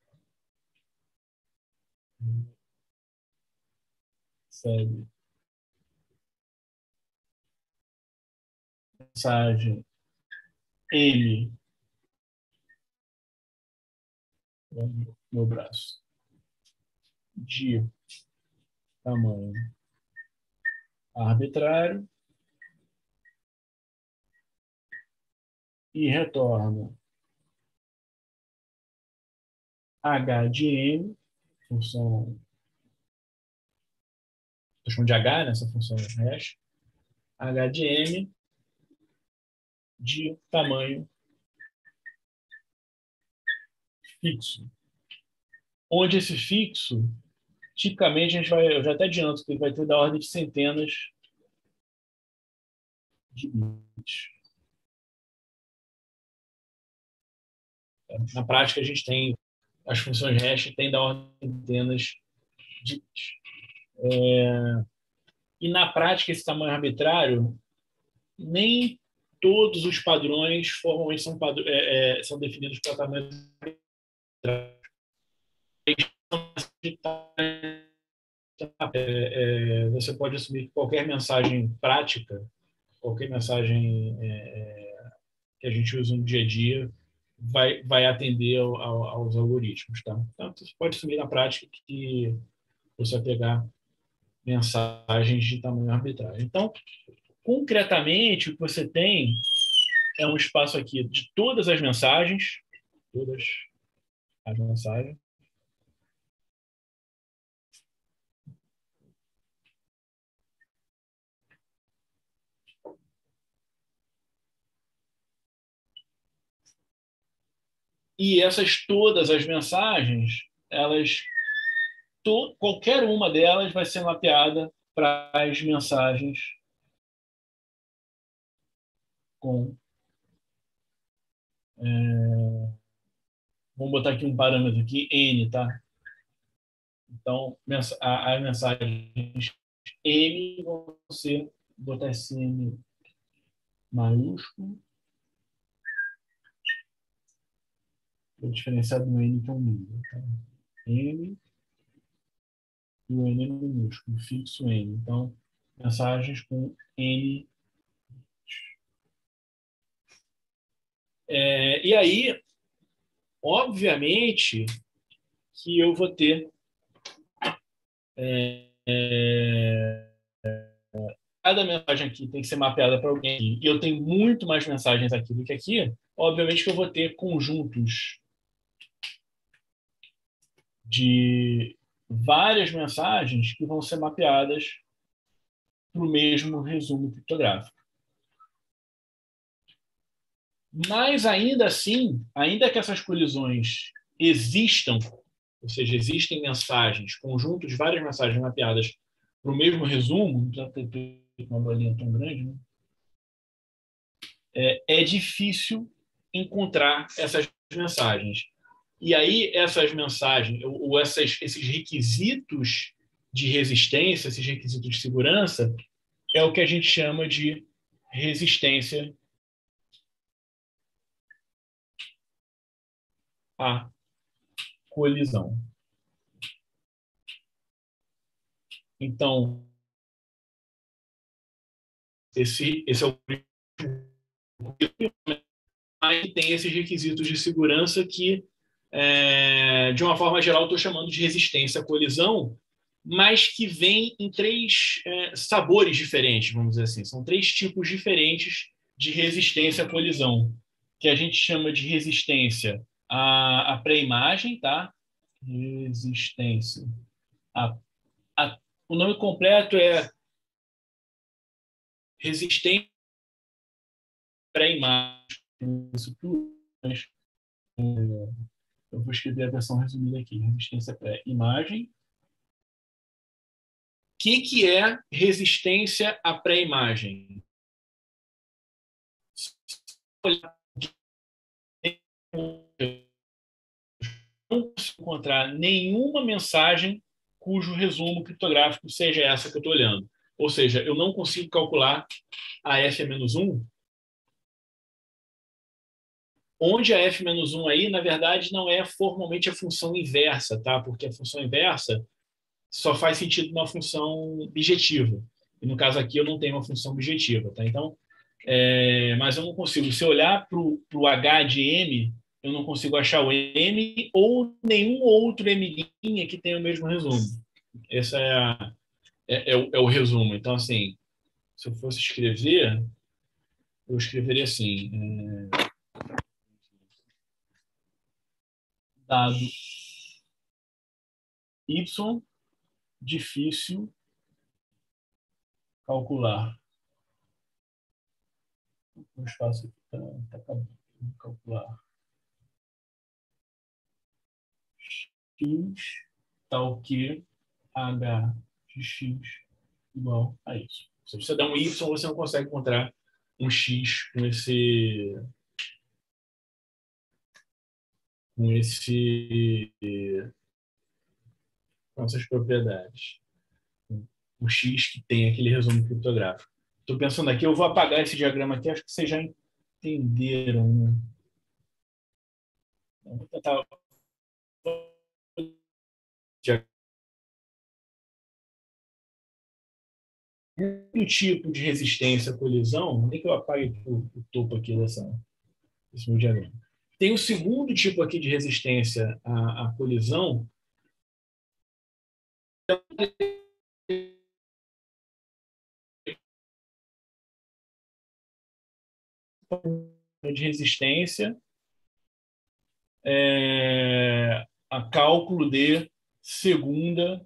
[SPEAKER 1] recebe mensagem M no meu braço de tamanho arbitrário e retorna H de M, função, estou chamando de H nessa função hash, H de M de tamanho fixo. Onde esse fixo, tipicamente, a gente vai, eu já até adianto que ele vai ter da ordem de centenas de bits. Na prática, a gente tem as funções hash têm da ordem de centenas de bits. É, e na prática, esse tamanho arbitrário, nem todos os padrões formalmente são, padr é, é, são definidos para tamanhos É, é, você pode assumir que qualquer mensagem prática, qualquer mensagem é, que a gente usa no dia a dia, vai, vai atender ao, ao, aos algoritmos. Tá? Então, você pode assumir na prática que você vai pegar mensagens de tamanho arbitrário. Então, concretamente, o que você tem é um espaço aqui de todas as mensagens, todas as mensagens, e essas todas as mensagens, elas, to, qualquer uma delas vai ser mapeada para as mensagens com... É, vamos botar aqui um parâmetro aqui, N, tá? Então, as mensagens M vão ser, vou botar esse M maiúsculo, vou diferenciar do N que é um número. Tá? M e o N é minúsculo, fixo N. Então, mensagens com N. É, e aí, obviamente, que eu vou ter é, é, cada mensagem aqui tem que ser mapeada para alguém, e eu tenho muito mais mensagens aqui do que aqui, obviamente que eu vou ter conjuntos de várias mensagens que vão ser mapeadas para o mesmo resumo criptográfico. Mas ainda assim, ainda que essas colisões existam, ou seja, existem mensagens, conjuntos de várias mensagens mapeadas para o mesmo resumo, não precisa ter uma bolinha tão grande, né? é, é difícil encontrar essas mensagens. E aí, essas mensagens, ou, ou essas, esses requisitos de resistência, esses requisitos de segurança, é o que a gente chama de resistência à colisão. Então, esse, esse é o aí tem esses requisitos de segurança que, é, de uma forma geral, estou chamando de resistência à colisão, mas que vem em três é, sabores diferentes, vamos dizer assim. São três tipos diferentes de resistência à colisão, que a gente chama de resistência à, à pré-imagem, tá? Resistência. A, a, o nome completo é resistência à pré-imagem. Isso tudo, mas, é, eu vou escrever a versão resumida aqui. Resistência pré-imagem. O que, que é resistência à pré-imagem? Não consigo encontrar nenhuma mensagem cujo resumo criptográfico seja essa que eu estou olhando. Ou seja, eu não consigo calcular a F menos um, onde a F menos um aí, na verdade, não é formalmente a função inversa, tá? Porque a função inversa só faz sentido numa função bijetiva. E no caso aqui eu não tenho uma função bijetiva, tá? Então, é, mas eu não consigo. Se eu olhar para o H de M, eu não consigo achar o M ou nenhum outro M' que tenha o mesmo resumo. Esse é, a, é, é, o, é o resumo. Então, assim, se eu fosse escrever, eu escreveria assim, é, dado Y, difícil calcular. O espaço aqui está tá, tá, calcular. X tal que H de X igual a isso. Se você der um Y, você não consegue encontrar um X com esse com esse com essas propriedades. Um X que tem aquele resumo criptográfico. Estou pensando aqui, eu vou apagar esse diagrama aqui, acho que vocês já entenderam, né? Vou tentar O tipo de resistência à colisão, nem que eu apague o, o topo aqui dessa, desse meu diagrama. Tem o segundo tipo aqui de resistência à, à colisão, de resistência é, a cálculo de segunda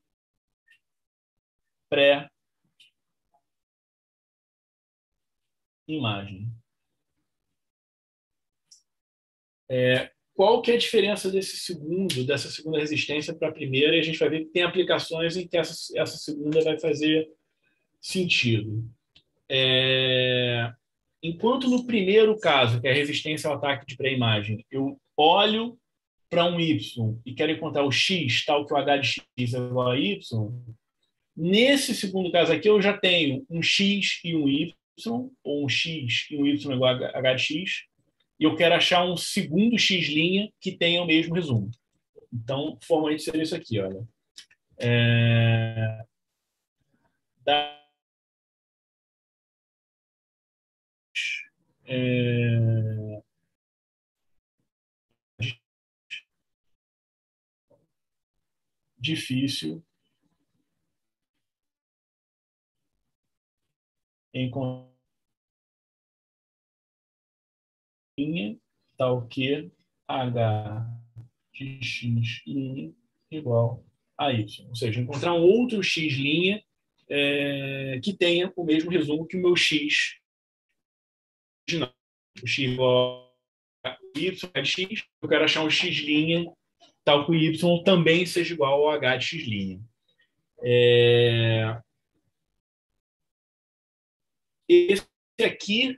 [SPEAKER 1] pré-imagem. É, qual que é a diferença desse segundo, dessa segunda resistência para a primeira? E a gente vai ver que tem aplicações em que essa, essa segunda vai fazer sentido. É, enquanto no primeiro caso, que é a resistência ao ataque de pré-imagem, eu olho para um Y e quero encontrar o X, tal que o H de X é igual a Y, nesse segundo caso aqui eu já tenho um X e um Y, ou um X e um Y igual a H de X, e eu quero achar um segundo X' que tenha o mesmo resumo. Então, formalmente seria isso aqui, olha. É... Da... É... Difícil encontrar tal que H de X' igual a Y. Ou seja, encontrar um outro X' é, que tenha o mesmo resumo que o meu X original. O X igual a Y é de X, eu quero achar um X' tal que o Y também seja igual ao H de X'. É... Esse aqui,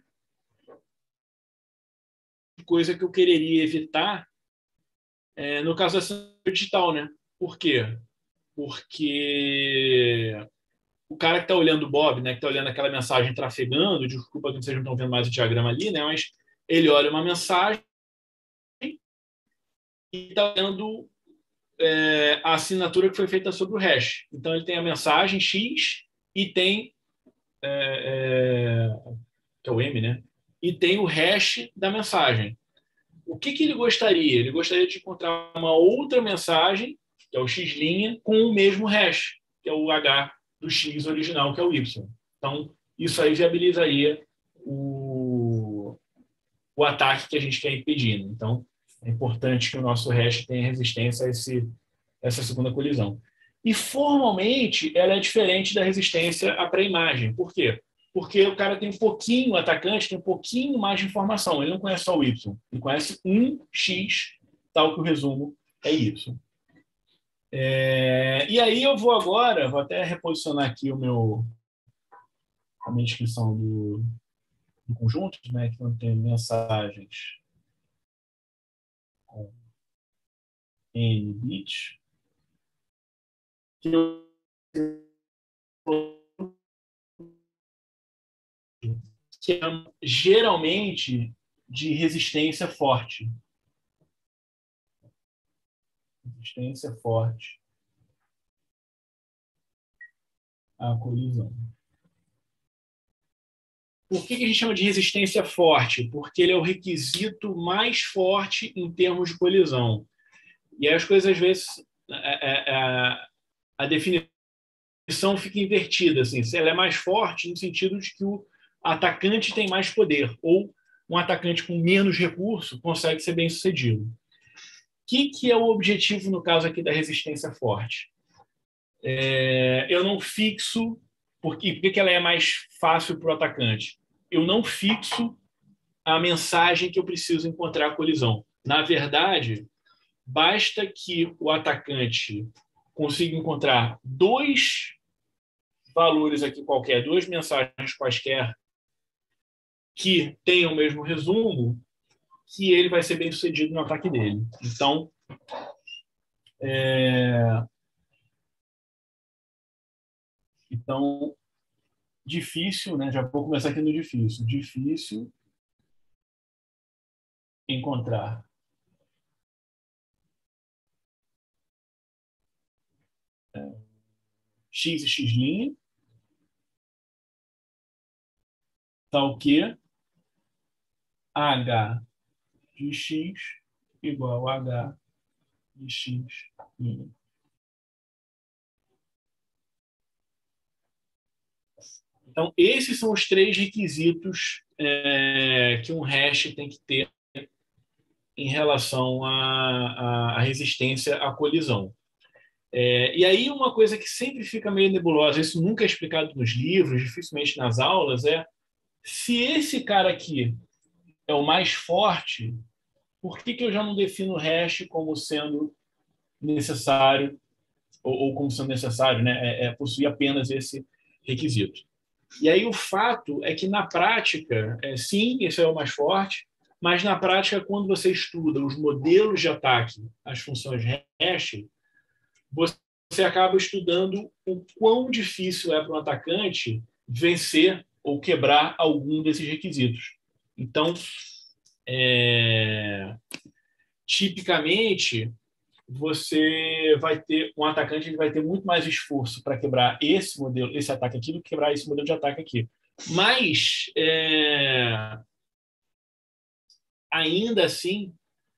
[SPEAKER 1] coisa que eu quereria evitar é, no caso da assinatura digital, né? Por quê? Porque o cara que está olhando o Bob, né, que está olhando aquela mensagem trafegando, desculpa que vocês não estão vendo mais o diagrama ali, né, mas ele olha uma mensagem e está olhando é, a assinatura que foi feita sobre o hash. Então, ele tem a mensagem X e tem, é, é, que é o M, né, e tem o hash da mensagem. O que, que ele gostaria? Ele gostaria de encontrar uma outra mensagem, que é o X', com o mesmo hash, que é o H do X original, que é o Y. Então, isso aí viabilizaria o, o ataque que a gente quer impedir. Então, é importante que o nosso hash tenha resistência a esse, essa segunda colisão. E, formalmente, ela é diferente da resistência à pré-imagem. Por quê? Porque o cara tem um pouquinho, o atacante tem um pouquinho mais de informação. Ele não conhece só o Y, ele conhece um X, tal que o resumo é Y. É, e aí eu vou agora, vou até reposicionar aqui o meu, a minha descrição do, do conjunto, né, que não tem mensagens com N bits, que, eu, que é geralmente de resistência forte. Resistência forte à colisão. Por que, que a gente chama de resistência forte? Porque ele é o requisito mais forte em termos de colisão. E aí as coisas, às vezes, a, a, a definição fica invertida. Assim. Se ela é mais forte no sentido de que o atacante tem mais poder, ou um atacante com menos recurso consegue ser bem sucedido. O que, que é o objetivo, no caso aqui, da resistência forte? É, eu não fixo... Por quê? Por que, que ela é mais fácil para o atacante? Eu não fixo a mensagem que eu preciso encontrar a colisão. Na verdade, basta que o atacante consiga encontrar dois valores aqui qualquer, duas mensagens quaisquer que tenham o mesmo resumo, que ele vai ser bem sucedido no ataque dele. Então, é... então difícil, né? Já vou começar aqui no difícil. Difícil encontrar X e X', tal que H de x igual a H de x mínimo. Então, esses são os três requisitos é, que um hash tem que ter em relação à, à resistência à colisão. É, e aí, uma coisa que sempre fica meio nebulosa, isso nunca é explicado nos livros, dificilmente nas aulas, é se esse cara aqui é o mais forte, por que, que eu já não defino o hash como sendo necessário, ou, ou como sendo necessário, né, é, é possuir apenas esse requisito? E aí o fato é que, na prática, é, sim, esse é o mais forte, mas, na prática, quando você estuda os modelos de ataque, as funções hash, você acaba estudando o quão difícil é para um atacante vencer ou quebrar algum desses requisitos. Então, é, tipicamente, você vai ter um atacante, ele vai ter muito mais esforço para quebrar esse modelo, esse ataque aqui, do que quebrar esse modelo de ataque aqui. Mas é, ainda assim,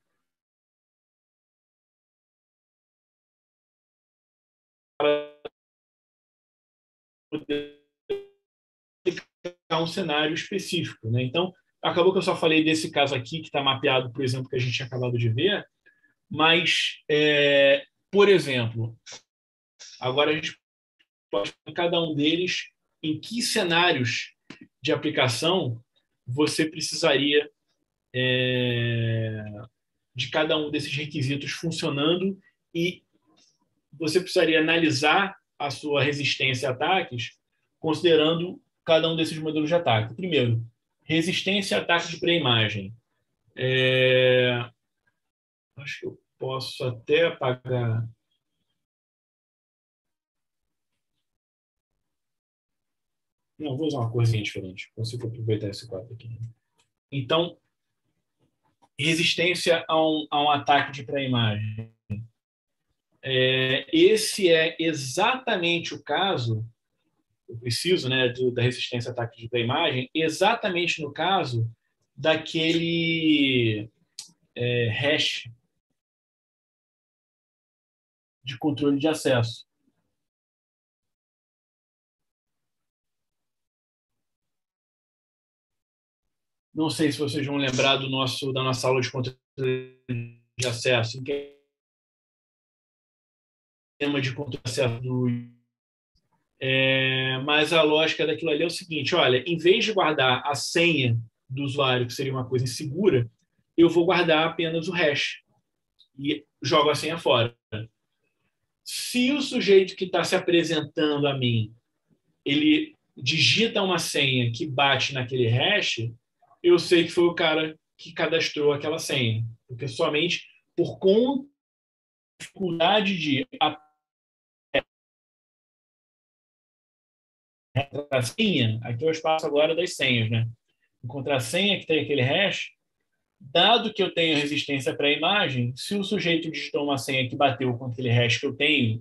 [SPEAKER 1] é um cenário específico, né? Então, acabou que eu só falei desse caso aqui, que está mapeado, por exemplo, que a gente tinha acabado de ver, mas, é, por exemplo, agora a gente pode ver cada um deles em que cenários de aplicação você precisaria é, de cada um desses requisitos funcionando, e você precisaria analisar a sua resistência a ataques considerando cada um desses modelos de ataque. Primeiro, resistência a ataque de pré-imagem. É, acho que eu posso até apagar. Não, vou usar uma corzinha diferente. Consigo aproveitar esse quadro aqui. Então, resistência a um, a um ataque de pré-imagem. É, esse é exatamente o caso, eu preciso, né, do, da resistência a ataque de pré-imagem, exatamente no caso daquele é, hash de controle de acesso. Não sei se vocês vão lembrar do nosso, da nossa aula de controle de acesso, em que é o tema de controle de acesso do É, mas a lógica daquilo ali é o seguinte: olha, em vez de guardar a senha do usuário, que seria uma coisa insegura, eu vou guardar apenas o hash e jogo a senha fora. Se o sujeito que está se apresentando a mim, ele digita uma senha que bate naquele hash, eu sei que foi o cara que cadastrou aquela senha, porque somente por conta da dificuldade de a senha, aqui é o espaço agora das senhas, né? Encontrar a senha que tem aquele hash, dado que eu tenho resistência para a imagem, se o sujeito digitou uma senha que bateu com aquele hash que eu tenho,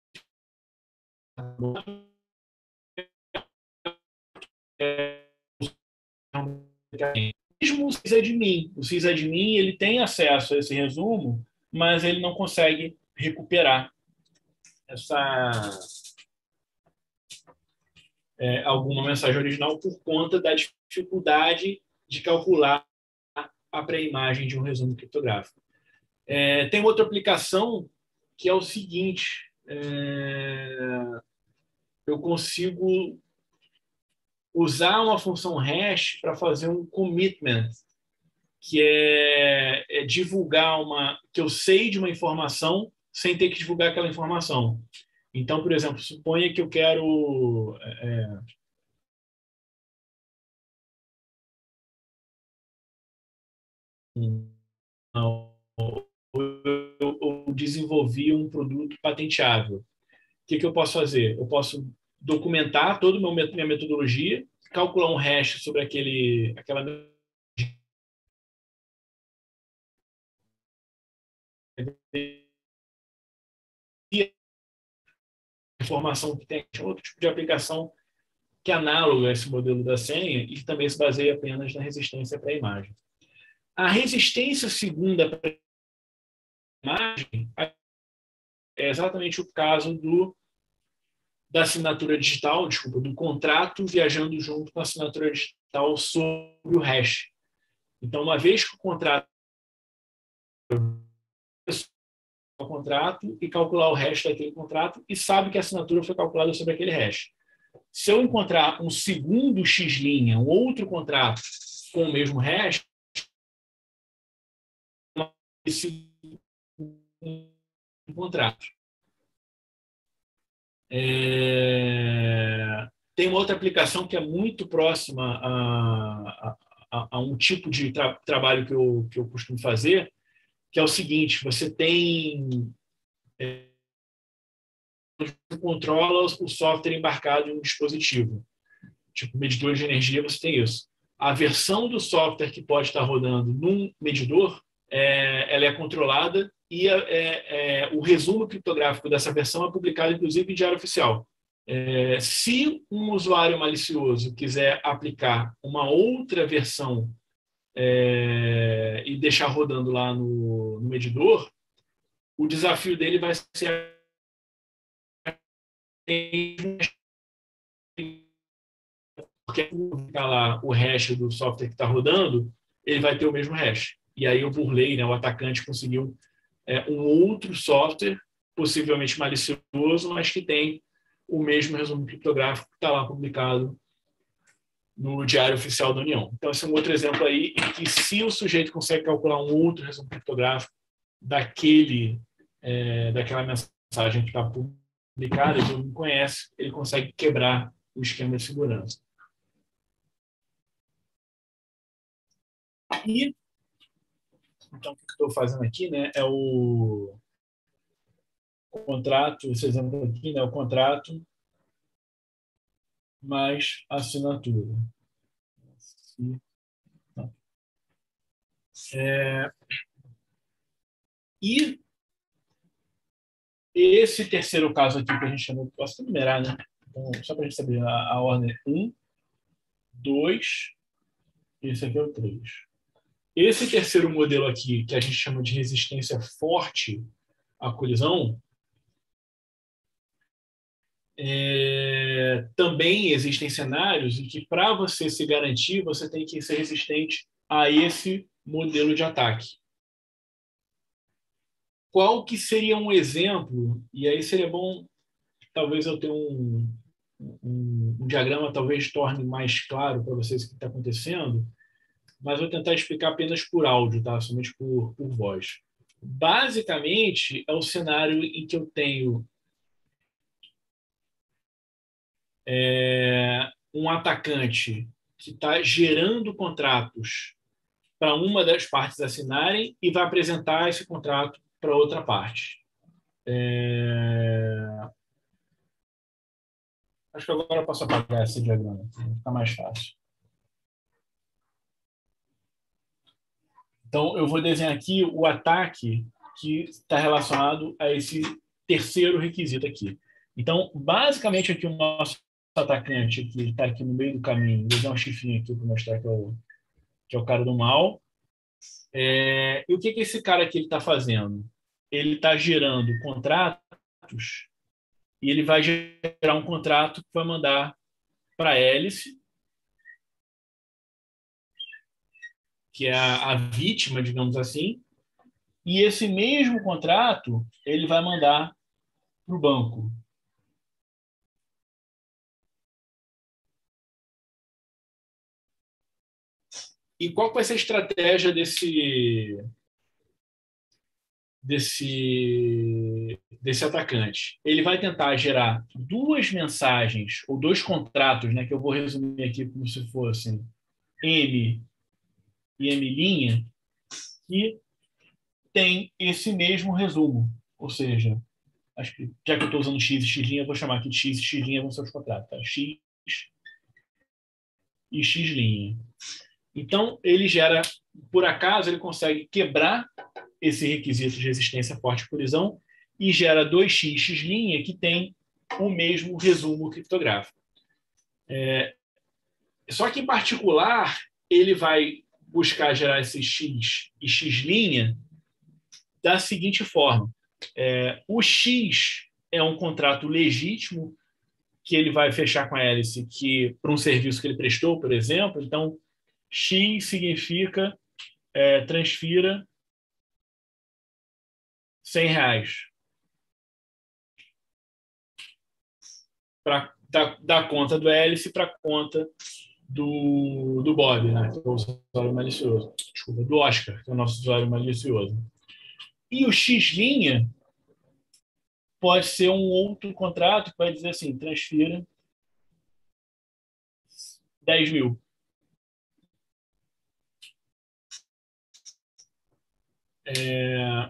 [SPEAKER 1] mesmo o sysadmin, o sysadmin ele tem acesso a esse resumo, mas ele não consegue recuperar essa é, alguma mensagem original por conta da dificuldade de calcular a pré-imagem de um resumo criptográfico. É, tem outra aplicação que é o seguinte: é, eu consigo usar uma função hash para fazer um commitment, que é, é divulgar uma, que eu sei de uma informação sem ter que divulgar aquela informação. Então, por exemplo, suponha que eu quero é, eu desenvolvi um produto patenteável. O que, que eu posso fazer? Eu posso documentar toda a minha metodologia, calcular um hash sobre aquele, aquela informação que tem outro tipo de aplicação que é análogo a esse modelo da senha e que também se baseia apenas na resistência para a imagem. A resistência segunda para a imagem é exatamente o caso do, da assinatura digital, desculpa, do contrato viajando junto com a assinatura digital sobre o hash. Então, uma vez que o contrato o contrato e calcular o hash daquele contrato e sabe que a assinatura foi calculada sobre aquele hash. Se eu encontrar um segundo X', um outro contrato com o mesmo hash, esse contrato. É... Tem uma outra aplicação que é muito próxima a, a, a um tipo de tra trabalho que eu, que eu costumo fazer, que é o seguinte: você tem... É, você controla o software embarcado em um dispositivo. Tipo, medidor de energia, você tem isso. A versão do software que pode estar rodando num medidor, é, ela é controlada e é, é, o resumo criptográfico dessa versão é publicado, inclusive, em diário oficial. É, se um usuário malicioso quiser aplicar uma outra versão é, e deixar rodando lá no, no medidor, o desafio dele vai ser porque ficar lá o hash do software que está rodando, ele vai ter o mesmo hash. E aí o burlei, né, o atacante, conseguiu é, um outro software, possivelmente malicioso, mas que tem o mesmo resumo criptográfico que está lá publicado no Diário Oficial da União. Então, esse é um outro exemplo aí em que, se o sujeito consegue calcular um outro resumo criptográfico daquele, é, daquela mensagem que está publicada, que ele não conhece, ele consegue quebrar o esquema de segurança. E, então, o que eu estou fazendo aqui, né, é o contrato, esse exemplo aqui, né, o contrato mais assinatura. É, e esse terceiro caso aqui que a gente chama, posso numerar, né? Então, só para a gente saber a, a ordem: um, dois, esse aqui é o três. Esse terceiro modelo aqui, que a gente chama de resistência forte à colisão, é, também existem cenários em que, para você se garantir, você tem que ser resistente a esse modelo de ataque. Qual que seria um exemplo? E aí seria bom, talvez eu tenha um, um, um diagrama, talvez torne mais claro para vocês o que está acontecendo, mas vou tentar explicar apenas por áudio, tá? Somente por, por voz. Basicamente, é o cenário em que eu tenho é, um atacante que está gerando contratos para uma das partes assinarem e vai apresentar esse contrato para outra parte. É... Acho que agora eu posso apagar esse diagrama, vai ficar mais fácil. Então, eu vou desenhar aqui o ataque que está relacionado a esse terceiro requisito aqui. Então, basicamente, aqui o nosso atacante que está aqui no meio do caminho, vou dar um chifrinho aqui para mostrar que é, o, que é o cara do mal. É, e o que, que esse cara aqui está fazendo? Ele está gerando contratos e ele vai gerar um contrato que vai mandar para a hélice, que é a, a vítima, digamos assim, e esse mesmo contrato ele vai mandar para o banco. E qual vai ser a estratégia desse, desse, desse atacante? Ele vai tentar gerar duas mensagens, ou dois contratos, né, que eu vou resumir aqui como se fossem M e M', que tem esse mesmo resumo. Ou seja, acho que, já que eu estou usando X e X', eu vou chamar aqui de X e X' vão ser os contratos. Tá? X e X'. Então, ele gera, por acaso, ele consegue quebrar esse requisito de resistência forte à colisão e gera dois X, X' que tem o mesmo resumo criptográfico. Só que, em particular, ele vai buscar gerar esse X e X' da seguinte forma. É, o X é um contrato legítimo que ele vai fechar com a hélice que para um serviço que ele prestou, por exemplo. Então, X significa é, transfira cem reais pra, da, da conta do hélice para a conta do, do Bob, né, que é o usuário malicioso. Desculpa, do Oscar, que é o nosso usuário malicioso. E o X' pode ser um outro contrato que vai dizer assim, transfira dez mil. É,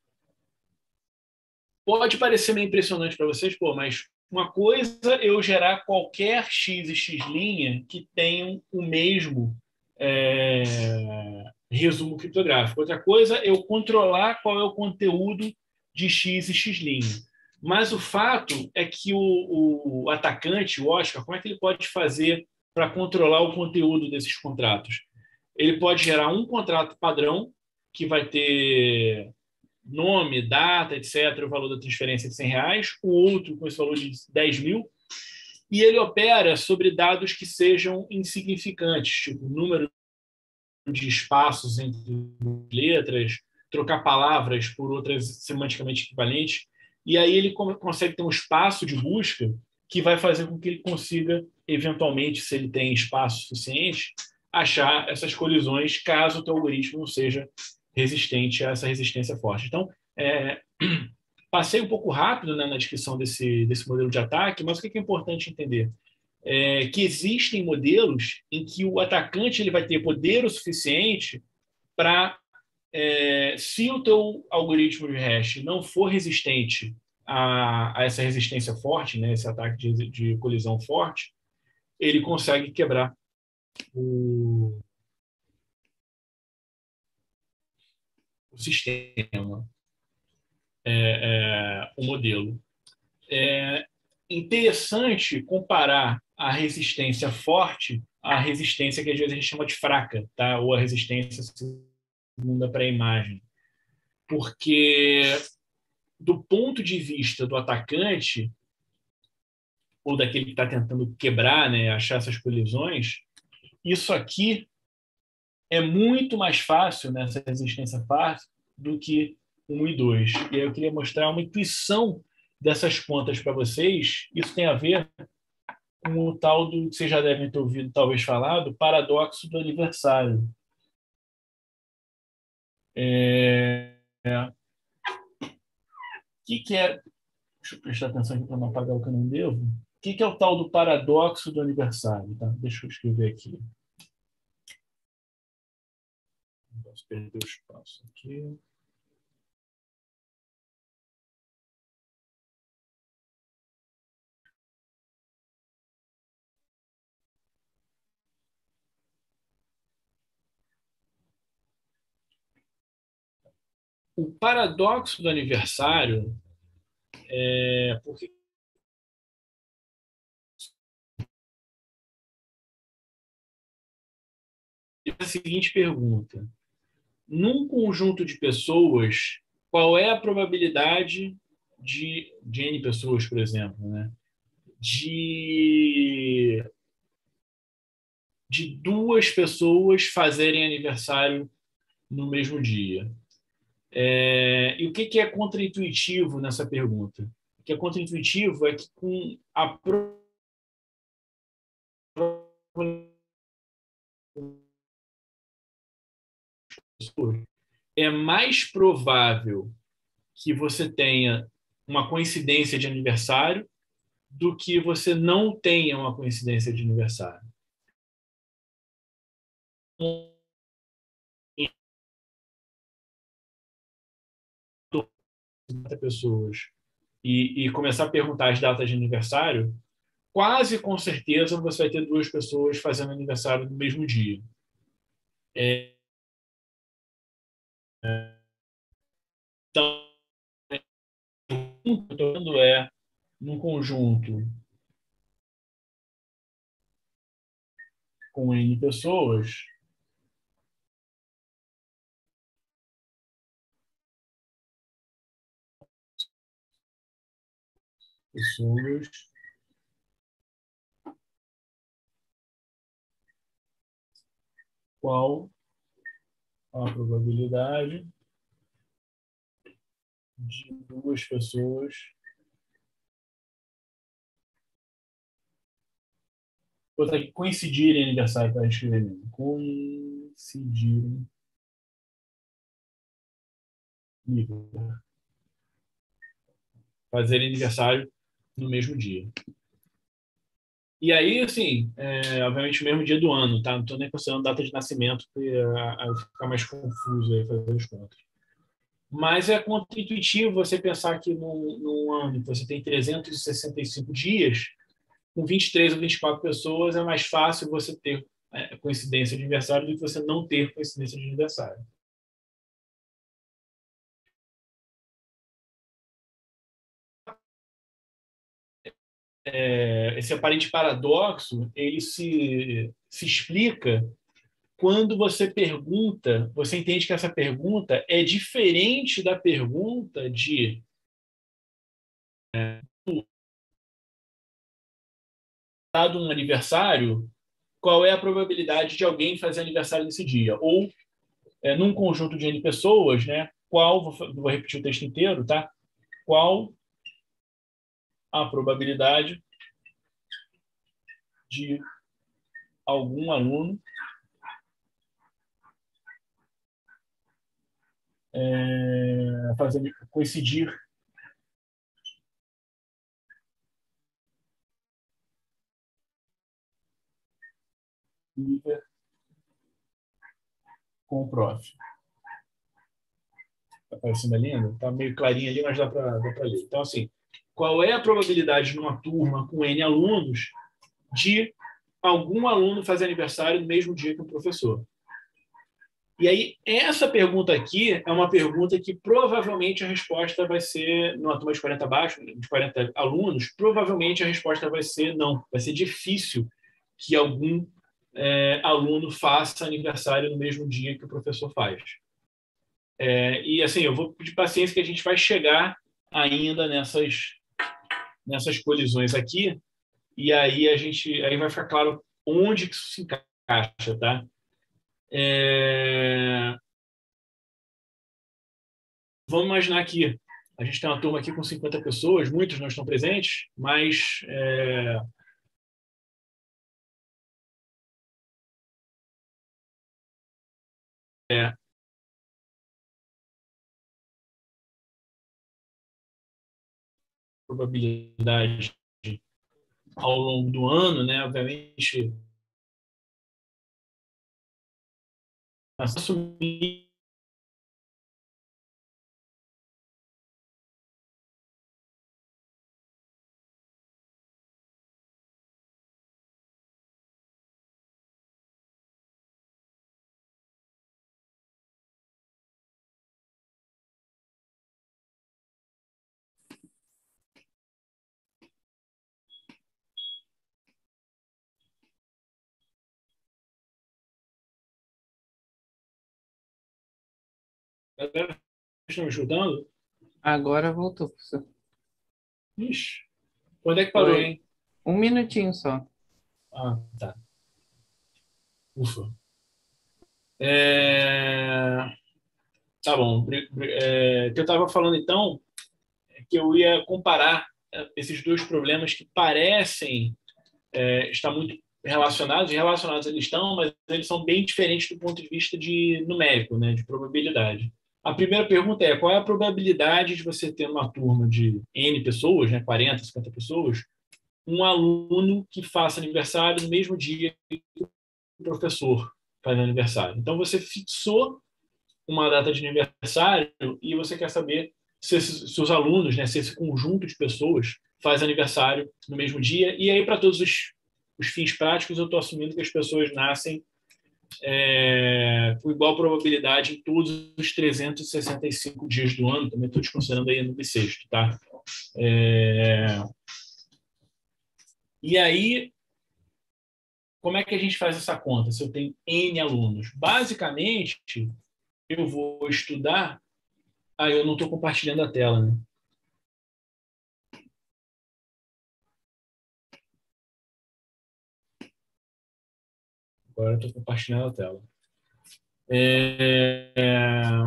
[SPEAKER 1] pode parecer meio impressionante para vocês, pô, mas uma coisa é eu gerar qualquer X e X' que tenham o mesmo é, resumo criptográfico. Outra coisa é eu controlar qual é o conteúdo de X e X'. Mas o fato é que o, o atacante, o Oscar, como é que ele pode fazer para controlar o conteúdo desses contratos? Ele pode gerar um contrato padrão que vai ter nome, data, etcétera, o valor da transferência de cem reais, o outro com esse valor de dez mil, e ele opera sobre dados que sejam insignificantes, tipo número de espaços entre letras, trocar palavras por outras semanticamente equivalentes, e aí ele consegue ter um espaço de busca que vai fazer com que ele consiga, eventualmente, se ele tem espaço suficiente, achar essas colisões, caso o teu algoritmo não seja resistente a essa resistência forte. Então, é, passei um pouco rápido, né, na descrição desse, desse modelo de ataque, mas o que é importante entender? É que existem modelos em que o atacante ele vai ter poder o suficiente para, é, se o teu algoritmo de hash não for resistente a, a essa resistência forte, né, esse ataque de, de colisão forte, ele consegue quebrar o, o sistema, é, é, o modelo. É interessante comparar a resistência forte à resistência que às vezes a gente chama de fraca, tá? Ou a resistência segunda para a imagem. Porque, do ponto de vista do atacante, ou daquele que está tentando quebrar, né, achar essas colisões, isso aqui é muito mais fácil nessa resistência fácil do que um e dois. E aí eu queria mostrar uma intuição dessas contas para vocês. Isso tem a ver com o tal do que vocês já devem ter ouvido, talvez falar, do paradoxo do aniversário. É... O que, que é. Deixa eu prestar atenção aqui para não apagar o que eu não devo. O que, que é o tal do paradoxo do aniversário? Tá? Deixa eu escrever aqui. Não posso perder o espaço aqui. O paradoxo do aniversário é porque é a seguinte pergunta: num conjunto de pessoas, qual é a probabilidade de, de N pessoas, por exemplo, né, de, de duas pessoas fazerem aniversário no mesmo dia? É, e o que, que é contraintuitivo nessa pergunta? O que é contraintuitivo é que com a é mais provável que você tenha uma coincidência de aniversário do que você não tenha uma coincidência de aniversário. Pessoas e, e começar a perguntar as datas de aniversário, quase com certeza você vai ter duas pessoas fazendo aniversário no mesmo dia. É, então, o que eu estou falando é, num conjunto com N pessoas, pessoas qual a probabilidade de duas pessoas vou ter que coincidirem em aniversário para escrever mesmo. Coincidirem fazer aniversário no mesmo dia. E aí, assim, é, obviamente, o mesmo dia do ano, tá? Não estou nem considerando data de nascimento, porque aí fica mais confuso aí fazer as contas. Mas é contra-intuitivo você pensar que num, num ano você tem trezentos e sessenta e cinco dias, com vinte e três ou vinte e quatro pessoas, é mais fácil você ter é, coincidência de aniversário do que você não ter coincidência de aniversário. É, esse aparente paradoxo, ele se, se explica quando você pergunta, você entende que essa pergunta é diferente da pergunta de dado um aniversário, qual é a probabilidade de alguém fazer aniversário nesse dia? Ou, é, num conjunto de N pessoas, né, qual, vou, vou repetir o texto inteiro, tá? Qual a probabilidade de algum aluno é, fazer, coincidir com o prof. Está aparecendo ali ainda? Está meio clarinho ali, mas dá para ler. Então, assim, qual é a probabilidade numa turma com N alunos de algum aluno fazer aniversário no mesmo dia que o professor? E aí, essa pergunta aqui é uma pergunta que provavelmente a resposta vai ser, numa turma de quarenta abaixo, de quarenta alunos, provavelmente a resposta vai ser não. Vai ser difícil que algum é, aluno faça aniversário no mesmo dia que o professor faz. É, e assim, eu vou pedir paciência que a gente vai chegar ainda nessas, nessas colisões aqui, e aí a gente aí vai ficar claro onde que isso se encaixa, tá? É, vamos imaginar que a gente tem uma turma aqui com cinquenta pessoas, muitos não estão presentes, mas é, é, probabilidade ao longo do ano, né? Obviamente, assumir galera, estão me ajudando?
[SPEAKER 2] Agora voltou, professor.
[SPEAKER 1] Ixi, quando é que parou,
[SPEAKER 2] Foi
[SPEAKER 1] hein?
[SPEAKER 2] um minutinho só.
[SPEAKER 1] Ah, tá. Ufa. É, tá bom. É, o que eu estava falando, então, é que eu ia comparar é, esses dois problemas que parecem é, estar muito relacionados, e relacionados eles estão, mas eles são bem diferentes do ponto de vista de numérico, né, de probabilidade. A primeira pergunta é: qual é a probabilidade de você ter uma turma de N pessoas, né, quarenta, cinquenta pessoas, um aluno que faça aniversário no mesmo dia que o professor faz aniversário? Então, você fixou uma data de aniversário e você quer saber se, esses, se os alunos, né, se esse conjunto de pessoas faz aniversário no mesmo dia. E aí, para todos os, os fins práticos, eu estou assumindo que as pessoas nascem é, com igual probabilidade em todos os trezentos e sessenta e cinco dias do ano. Também estou desconsiderando aí no bissexto, tá? É, e aí, como é que a gente faz essa conta se eu tenho N alunos? Basicamente, eu vou estudar... Ah, eu não estou compartilhando a tela, né? Agora eu estou compartilhando a tela. É...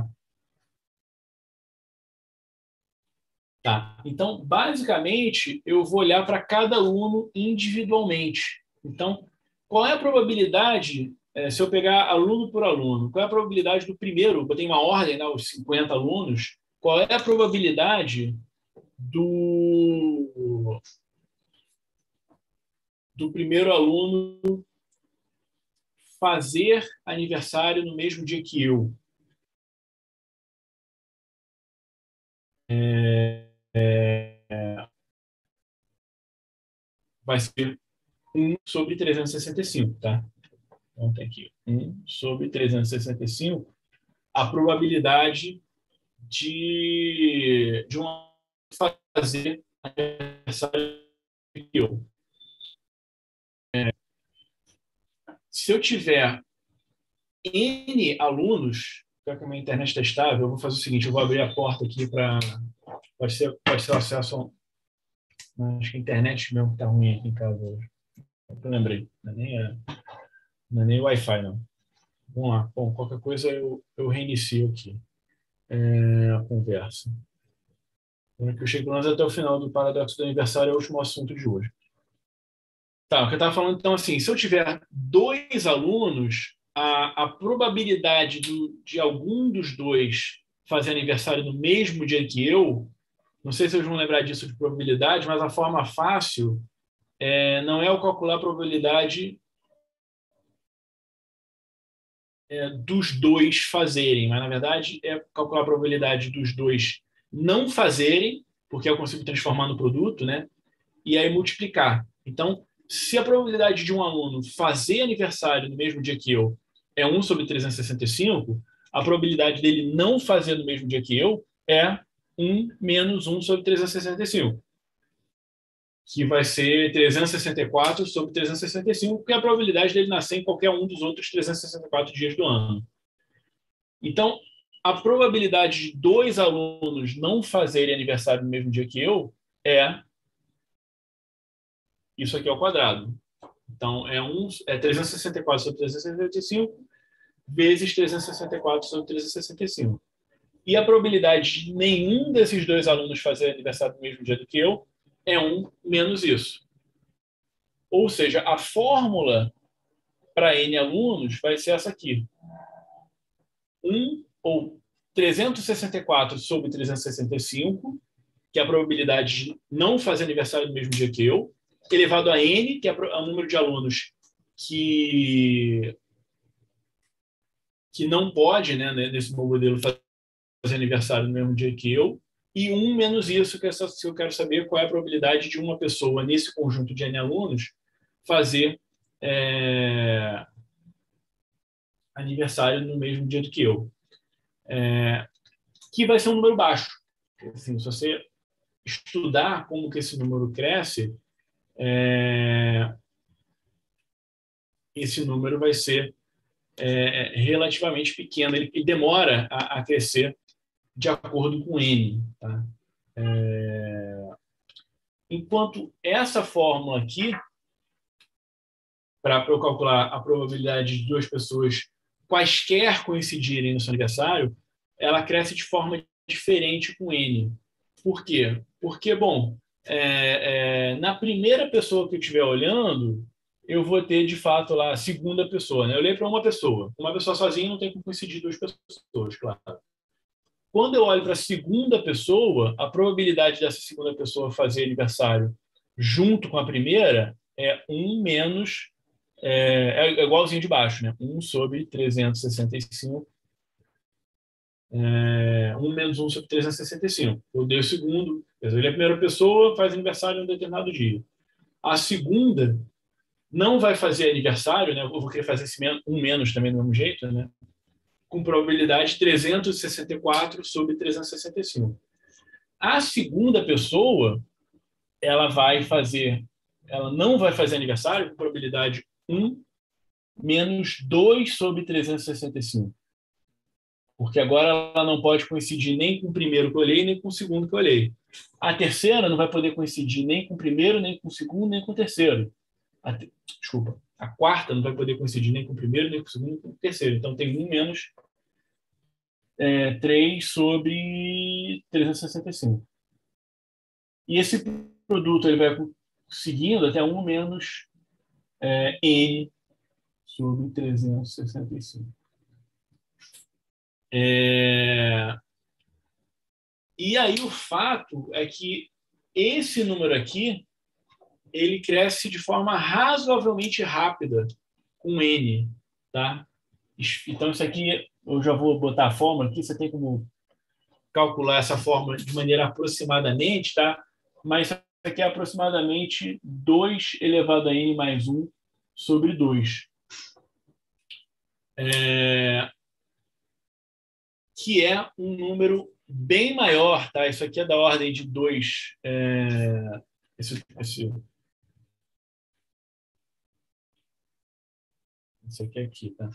[SPEAKER 1] Tá. Então, basicamente, eu vou olhar para cada aluno individualmente. Então, qual é a probabilidade, é, se eu pegar aluno por aluno, qual é a probabilidade do primeiro, eu tenho uma ordem, né, os cinquenta alunos, qual é a probabilidade do, do primeiro aluno fazer aniversário no mesmo dia que eu? É, vai ser um sobre trezentos e sessenta e cinco, tá? Então, tem aqui um sobre trezentos e sessenta e cinco, a probabilidade de, de um fazer aniversário que eu. É, se eu tiver N alunos, já que a minha internet está estável, eu vou fazer o seguinte, eu vou abrir a porta aqui para... Pode ser, pode ser o acesso... A, acho que a internet mesmo está ruim aqui em casa hoje. Eu lembrei, não é nem, é, não é nem Wi-Fi, não. Vamos lá. Bom, qualquer coisa eu, eu reinicio aqui é, a conversa. Que eu chego pelo menos até o final do paradoxo do aniversário, é o último assunto de hoje. Tá, o que eu estava falando, então, assim, se eu tiver dois alunos, a, a probabilidade do, de algum dos dois fazer aniversário no mesmo dia que eu, não sei se vocês vão lembrar disso de probabilidade, mas a forma fácil é, não é eu calcular a probabilidade é, dos dois fazerem, mas, na verdade, é calcular a probabilidade dos dois não fazerem, porque eu consigo transformar no produto, né? E aí multiplicar. Então, se a probabilidade de um aluno fazer aniversário no mesmo dia que eu é um sobre trezentos e sessenta e cinco, a probabilidade dele não fazer no mesmo dia que eu é um menos um sobre trezentos e sessenta e cinco, que vai ser trezentos e sessenta e quatro sobre trezentos e sessenta e cinco, que é a probabilidade dele nascer em qualquer um dos outros trezentos e sessenta e quatro dias do ano. Então, a probabilidade de dois alunos não fazerem aniversário no mesmo dia que eu é isso aqui ao quadrado. Então, é, um, é trezentos e sessenta e quatro sobre trezentos e sessenta e cinco vezes trezentos e sessenta e quatro sobre trezentos e sessenta e cinco. E a probabilidade de nenhum desses dois alunos fazer aniversário no mesmo dia do que eu é um menos isso. Ou seja, a fórmula para N alunos vai ser essa aqui. um ou trezentos e sessenta e quatro sobre trezentos e sessenta e cinco, que é a probabilidade de não fazer aniversário no mesmo dia que eu, elevado a N, que é o número de alunos que, que não pode, né, nesse meu modelo, fazer aniversário no mesmo dia que eu, e um menos isso, que é só, se eu quero saber qual é a probabilidade de uma pessoa, nesse conjunto de N alunos, fazer é, aniversário no mesmo dia do que eu. É, que vai ser um número baixo. Assim, se você estudar como que esse número cresce, é, esse número vai ser é, relativamente pequeno. Ele, ele demora a, a crescer de acordo com N. Tá? É, enquanto essa fórmula aqui, para eu calcular a probabilidade de duas pessoas quaisquer coincidirem no seu aniversário, ela cresce de forma diferente com N. Por quê? Porque, bom, é, é, na primeira pessoa que eu estiver olhando, eu vou ter, de fato, lá a segunda pessoa. Né? Eu olhei para uma pessoa. Uma pessoa sozinha não tem como coincidir duas pessoas, claro. Quando eu olho para a segunda pessoa, a probabilidade dessa segunda pessoa fazer aniversário junto com a primeira é um menos... É, é igualzinho de baixo, né? um sobre trezentos e sessenta e cinco. É, um menos um sobre trezentos e sessenta e cinco. Eu dei o segundo. Ele é a primeira pessoa, faz aniversário em um determinado dia. A segunda não vai fazer aniversário, né? Eu vou querer fazer esse um menos também do mesmo jeito, né? Com probabilidade trezentos e sessenta e quatro sobre trezentos e sessenta e cinco. A segunda pessoa, ela vai fazer, ela não vai fazer aniversário com probabilidade um menos dois sobre trezentos e sessenta e cinco. Porque agora ela não pode coincidir nem com o primeiro que eu olhei, nem com o segundo que eu olhei. A terceira não vai poder coincidir nem com o primeiro, nem com o segundo, nem com o terceiro. A te... Desculpa. A quarta não vai poder coincidir nem com o primeiro, nem com o segundo, nem com o terceiro. Então, tem um menos é, três sobre trezentos e sessenta e cinco. E esse produto ele vai seguindo até um menos é, n sobre trezentos e sessenta e cinco. É... E aí o fato é que esse número aqui ele cresce de forma razoavelmente rápida com n, tá? Então isso aqui eu já vou botar a fórmula aqui, você tem como calcular essa fórmula de maneira aproximadamente, tá? Mas isso aqui é aproximadamente dois elevado a n mais um sobre dois. É... Que é um número bem maior, tá? Isso aqui é da ordem de dois. É... Esse, esse... Esse aqui é aqui, tá?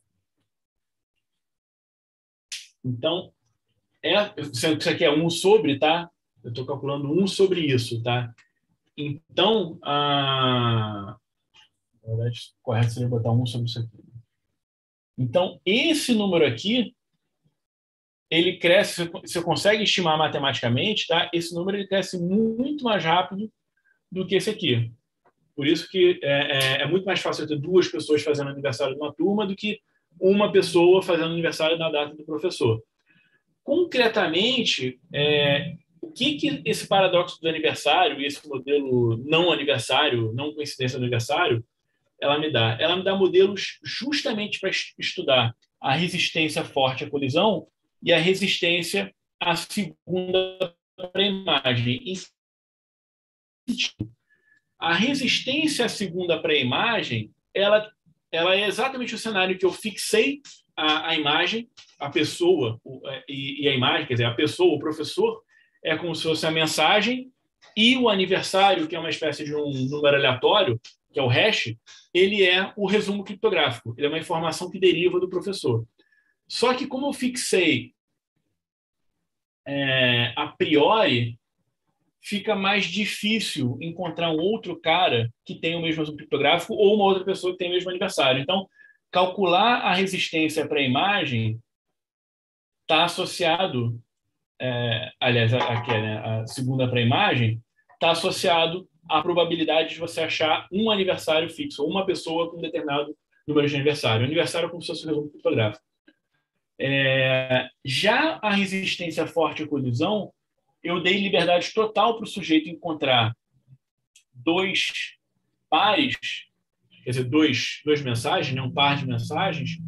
[SPEAKER 1] Então, é, sendo que isso aqui é um sobre, tá? Eu estou calculando um sobre isso, tá? Então, a... na verdade, o correto seria botar um sobre isso aqui. Então, esse número aqui, ele cresce, você consegue estimar matematicamente, tá? Esse número ele cresce muito mais rápido do que esse aqui. Por isso que é, é, é muito mais fácil ter duas pessoas fazendo aniversário de uma turma do que uma pessoa fazendo aniversário na data do professor. Concretamente, é, o que, que esse paradoxo do aniversário e esse modelo não aniversário, não coincidência do aniversário, ela me dá? Ela me dá modelos justamente para estudar a resistência forte à colisão e a resistência à segunda pré-imagem. A resistência à segunda pré-imagem, ela, ela é exatamente o cenário que eu fixei a, a imagem, a pessoa e, e a imagem, quer dizer, a pessoa, o professor, é como se fosse a mensagem, e o aniversário, que é uma espécie de um número aleatório, que é o hash, ele é o resumo criptográfico. Ele é uma informação que deriva do professor. Só que como eu fixei é, a priori, fica mais difícil encontrar um outro cara que tem o mesmo resumo criptográfico ou uma outra pessoa que tem o mesmo aniversário. Então, calcular a resistência para a imagem está associado, é, aliás, aqui é, né, a segunda para a imagem, está associado à probabilidade de você achar um aniversário fixo, ou uma pessoa com um determinado número de aniversário. O aniversário é como se fosse um resumo criptográfico. É, já a resistência forte à colisão, eu dei liberdade total para o sujeito encontrar dois pares, quer dizer, dois, duas mensagens, né, um par de mensagens,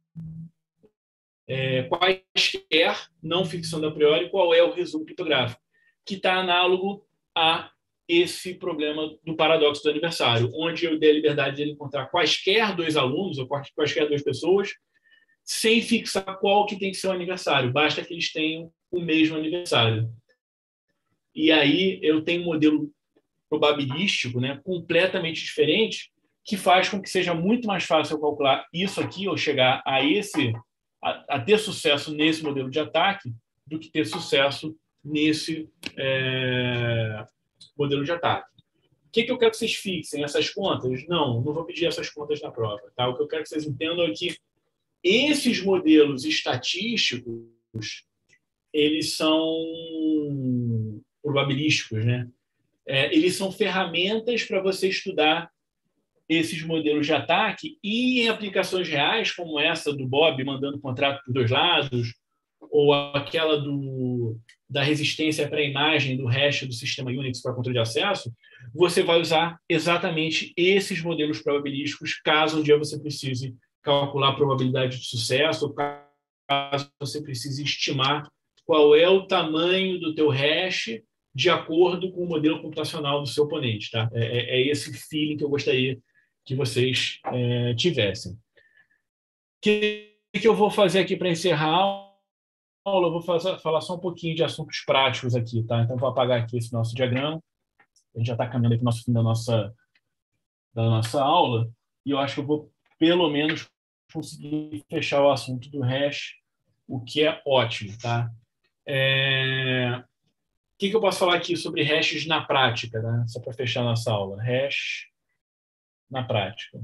[SPEAKER 1] é, quaisquer, não fixando a priori qual é o resumo criptográfico, que está análogo a esse problema do paradoxo do aniversário, onde eu dei a liberdade de ele encontrar quaisquer dois alunos ou quaisquer duas pessoas, sem fixar qual que tem que ser o aniversário, basta que eles tenham o mesmo aniversário. E aí eu tenho um modelo probabilístico, né, completamente diferente, que faz com que seja muito mais fácil eu calcular isso aqui, ou chegar a esse, a, a ter sucesso nesse modelo de ataque, do que ter sucesso nesse é, modelo de ataque. O que, que eu quero que vocês fixem? Essas contas? Não, não vou pedir essas contas na prova. Tá? O que eu quero que vocês entendam é que esses modelos estatísticos, eles são probabilísticos, né? É, eles são ferramentas para você estudar esses modelos de ataque e em aplicações reais, como essa do Bob mandando contrato por dois lados, ou aquela do, da resistência para a imagem do hash do sistema Unix para controle de acesso, você vai usar exatamente esses modelos probabilísticos caso um dia você precise calcular a probabilidade de sucesso, ou caso você precise estimar qual é o tamanho do teu hash de acordo com o modelo computacional do seu oponente. Tá? É, é esse feeling que eu gostaria que vocês é, tivessem. O que, que eu vou fazer aqui para encerrar a aula? Eu vou fazer, falar só um pouquinho de assuntos práticos aqui. Tá? Então, vou apagar aqui esse nosso diagrama. A gente já está caminhando para o nosso fim da nossa, da nossa aula. E eu acho que eu vou pelo menos conseguir fechar o assunto do hash, o que é ótimo, tá? É... O que, que eu posso falar aqui sobre hashes na prática, né? Só para fechar nossa aula. Hash na prática.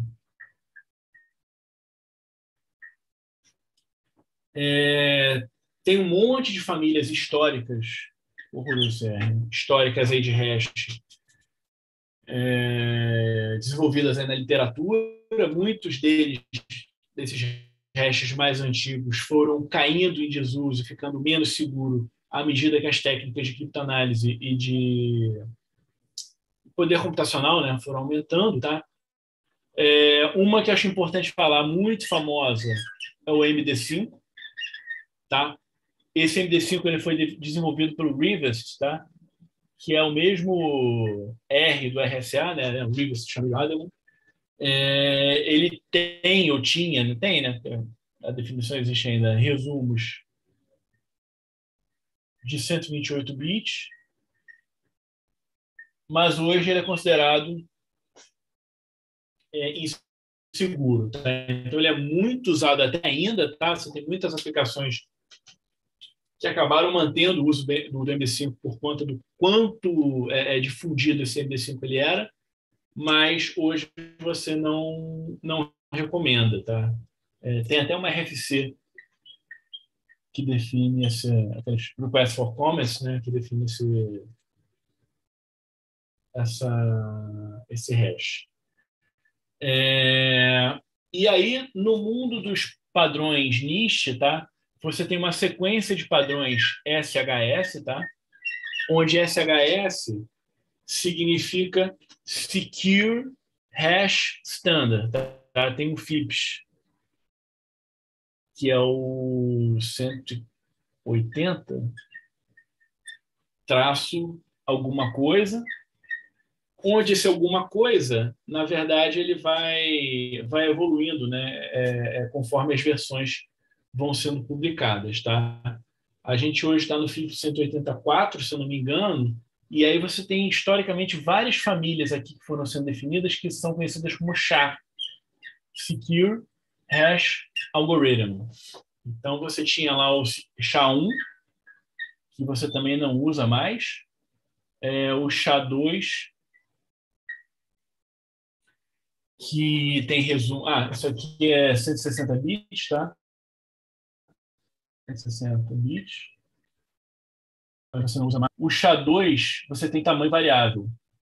[SPEAKER 1] É... Tem um monte de famílias históricas, históricas aí de hash, é... desenvolvidas aí na literatura. Muitos deles, desses hashes mais antigos, foram caindo em desuso e ficando menos seguro à medida que as técnicas de criptoanálise e de poder computacional, né, foram aumentando, tá? É, uma que eu acho importante falar, muito famosa, é o M D cinco, tá? Esse M D cinco ele foi de, desenvolvido pelo Rivest, tá? Que é o mesmo R do R S A, né? O Rivest chama de é, ele tem, ou tinha, não tem, né? A definição existe ainda, resumos de cento e vinte e oito bits, mas hoje ele é considerado é, inseguro. Tá? Então, ele é muito usado até ainda, tá? Você tem muitas aplicações que acabaram mantendo o uso do M D cinco por conta do quanto é, é difundido esse M D cinco ele era, mas hoje você não, não recomenda. Tá? É, tem até uma R F C que define esse Request for Comments, né, que define esse, essa, esse hash. É, e aí, no mundo dos padrões niche, tá? Você tem uma sequência de padrões S H S, tá? Onde S H S significa Secure Hash Standard, tá? Tem o F I P S, que é o cento e oitenta traço alguma coisa, onde esse alguma coisa, na verdade, ele vai, vai evoluindo, né? É, é, conforme as versões vão sendo publicadas, tá? A gente hoje está no F I P cento e oitenta e quatro, se eu não me engano, e aí você tem, historicamente, várias famílias aqui que foram sendo definidas que são conhecidas como S H A, Secure Hash Algorithm. Então, você tinha lá o S H A um, que você também não usa mais, é, o S H A dois, que tem resumo. Ah, isso aqui é cento e sessenta bits, tá? cento e sessenta bits. Mas você não usa mais. O S H A dois, você tem tamanho variável.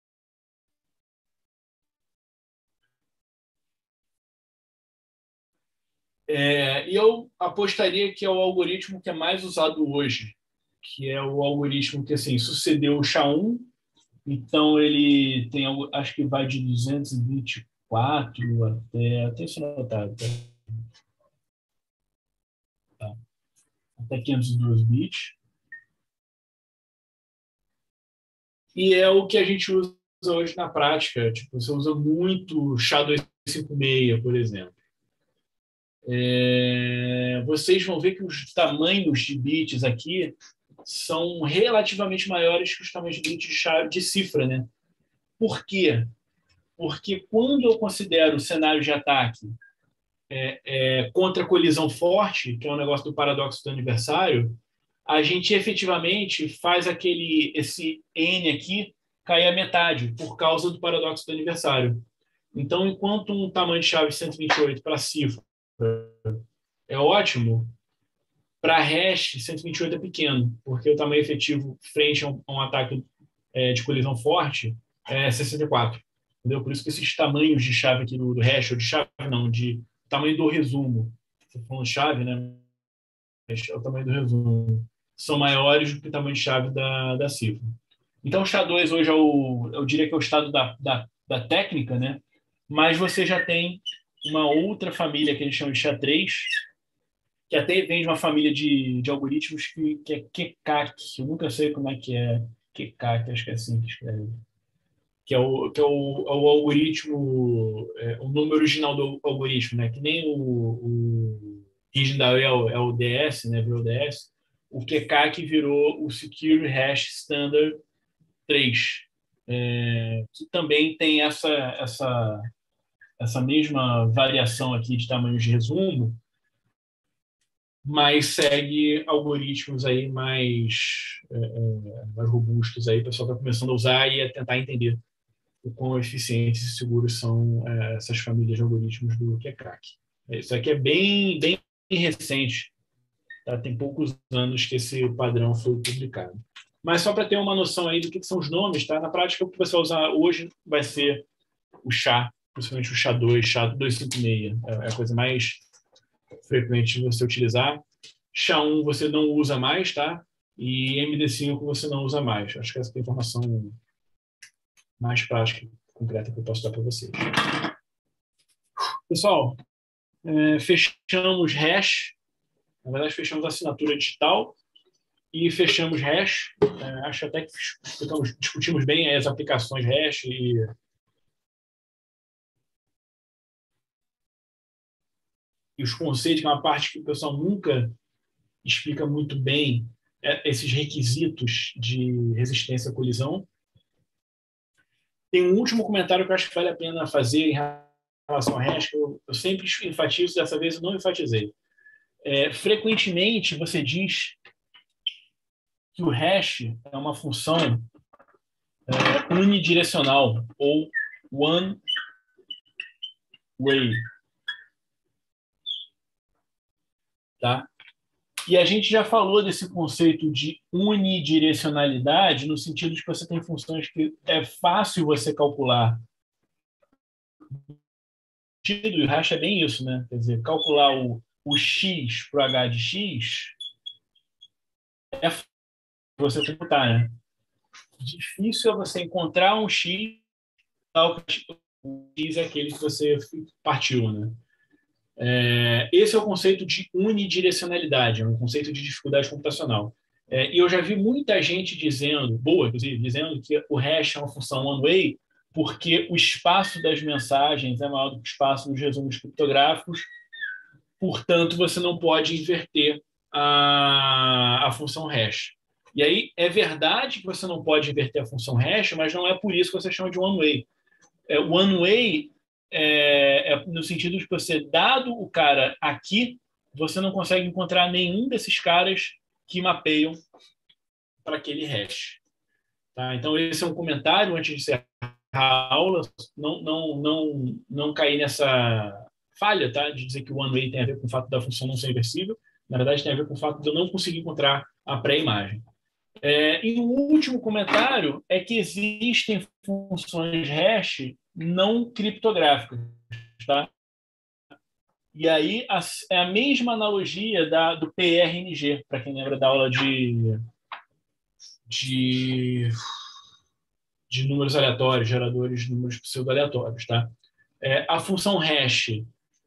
[SPEAKER 1] É, e eu apostaria que é o algoritmo que é mais usado hoje, que é o algoritmo que assim, sucedeu o S H A um, então ele tem, acho que vai de duzentos e vinte e quatro até, até isso anotado, tá? Tá. Até quinhentos e dois bits. E é o que a gente usa hoje na prática. Tipo, você usa muito S H A duzentos e cinquenta e seis, por exemplo. É, vocês vão ver que os tamanhos de bits aqui são relativamente maiores que os tamanhos de bits de chave de cifra, né? Por quê? Porque quando eu considero o cenário de ataque é, é, contra colisão forte, que é um negócio do paradoxo do aniversário, a gente efetivamente faz aquele esse N aqui cair a metade por causa do paradoxo do aniversário. Então, enquanto um tamanho de chave cento e vinte e oito para cifra é ótimo, para hash cento e vinte e oito é pequeno, porque o tamanho efetivo frente a um, a um ataque é, de colisão forte é sessenta e quatro. Entendeu? Por isso que esses tamanhos de chave aqui do, do hash, ou de chave não, de tamanho do resumo, você falando chave, né? É o tamanho do resumo, são maiores do que o tamanho de chave da, da cifra. Então, o S H A dois hoje é o, eu diria que é o estado da, da, da técnica, né? Mas você já tem uma outra família que eles chamam de S H A três, que até vem de uma família de, de algoritmos que, que é Q C A C. Eu nunca sei como é que é Q C A C, acho que é assim que escreve. Que é o, que é o, é o algoritmo, é, o nome original do algoritmo, né? Que nem o, o Rigendal é o, é o D S, né? Virou D S. O Q C A C virou o Secure Hash Standard três, é, que também tem essa, essa, essa mesma variação aqui de tamanhos de resumo, mas segue algoritmos aí mais, é, é, mais robustos aí, o pessoal está começando a usar e a tentar entender o quão eficientes e seguros são é, essas famílias de algoritmos do Q K C. Isso aqui é bem, bem recente, tá? Tem poucos anos que esse padrão foi publicado. Mas só para ter uma noção aí do que são os nomes, tá? Na prática, o que você vai usar hoje vai ser o S H A, principalmente o S H A dois, S H A duzentos e cinquenta e seis, é a coisa mais frequente de você utilizar. S H A um você não usa mais, tá? E M D cinco você não usa mais. Acho que essa é a informação mais prática e concreta que eu posso dar para vocês. Pessoal, é, fechamos hash. Na verdade, fechamos a assinatura digital e fechamos hash. É, acho até que ficamos, discutimos bem as aplicações hash e e os conceitos, que é uma parte que o pessoal nunca explica muito bem, é esses requisitos de resistência à colisão. Tem um último comentário que eu acho que vale a pena fazer em relação ao hash, que eu, eu sempre enfatizo, dessa vez eu não enfatizei. É, frequentemente você diz que o hash é uma função é, unidirecional, ou one way. Tá? E a gente já falou desse conceito de unidirecionalidade, no sentido de que você tem funções que é fácil você calcular. E o hash é bem isso, né? Quer dizer, calcular o, o x para o h de x é fácil você computar, né? Difícil é você encontrar um x, tal que o x é aquele que você partiu, né? É, esse é o conceito de unidirecionalidade, é um conceito de dificuldade computacional. É, e eu já vi muita gente dizendo, boa, inclusive, dizendo que o hash é uma função one-way porque o espaço das mensagens é maior do que o espaço dos resumos criptográficos, portanto, você não pode inverter a, a função hash. E aí, é verdade que você não pode inverter a função hash, mas não é por isso que você chama de one-way. É, one-way é, é no sentido de que você, dado o cara aqui, você não consegue encontrar nenhum desses caras que mapeiam para aquele hash. Tá? Então, esse é um comentário antes de encerrar a aula, não, não, não, não cair nessa falha, tá? De dizer que o one-way tem a ver com o fato da função não ser inversível. Na verdade, tem a ver com o fato de eu não conseguir encontrar a pré-imagem. É, e o último comentário é que existem funções hash não criptográficas, tá? E aí a, é a mesma analogia da, do P R N G, para quem lembra da aula de, de, de números aleatórios, geradores de números pseudo-aleatórios, tá? É, a função hash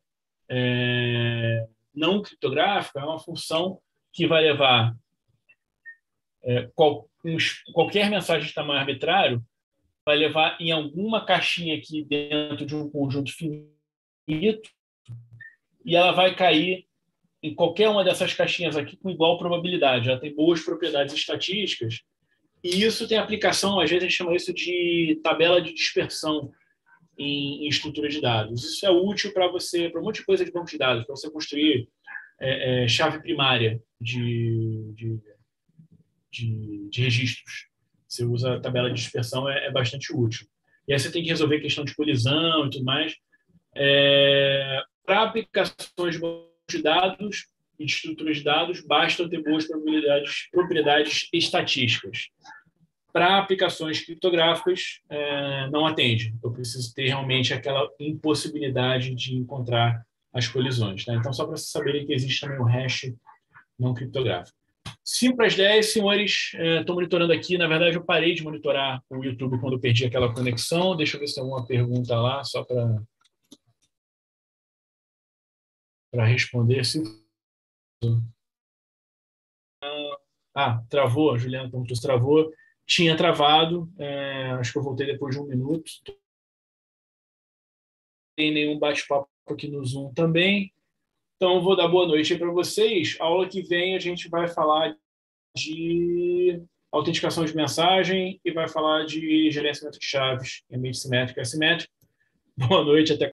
[SPEAKER 1] é, não criptográfica é uma função que vai levar é, qual, um, qualquer mensagem de tamanho arbitrário, vai levar em alguma caixinha aqui dentro de um conjunto finito e ela vai cair em qualquer uma dessas caixinhas aqui com igual probabilidade. Ela tem boas propriedades estatísticas e isso tem aplicação, às vezes a gente chama isso de tabela de dispersão em, em estrutura de dados. Isso é útil para você, para um monte de coisa de banco de dados, para você construir é, é, chave primária de, de, de, de registros. Você usa a tabela de dispersão, é, é bastante útil. E aí você tem que resolver questão de colisão e tudo mais. É, para aplicações de bancos de dados e de estruturas de dados, basta ter boas probabilidades, propriedades estatísticas. Para aplicações criptográficas, é, não atende. Eu preciso ter realmente aquela impossibilidade de encontrar as colisões. Tá? Então, só para vocês saberem que existe também o hash não criptográfico. cinco para as dez, senhores, estou monitorando aqui. Na verdade, eu parei de monitorar o YouTube quando eu perdi aquela conexão. Deixa eu ver se tem alguma pergunta lá, só para para responder. Se... Ah, travou, a Juliana perguntou se travou. Tinha travado, é, acho que eu voltei depois de um minuto. Não tem nenhum bate-papo aqui no Zoom também. Então, eu vou dar boa noite aí para vocês. A aula que vem a gente vai falar de autenticação de mensagem e vai falar de gerenciamento de chaves em ambiente simétrico e assimétrico. Boa noite, até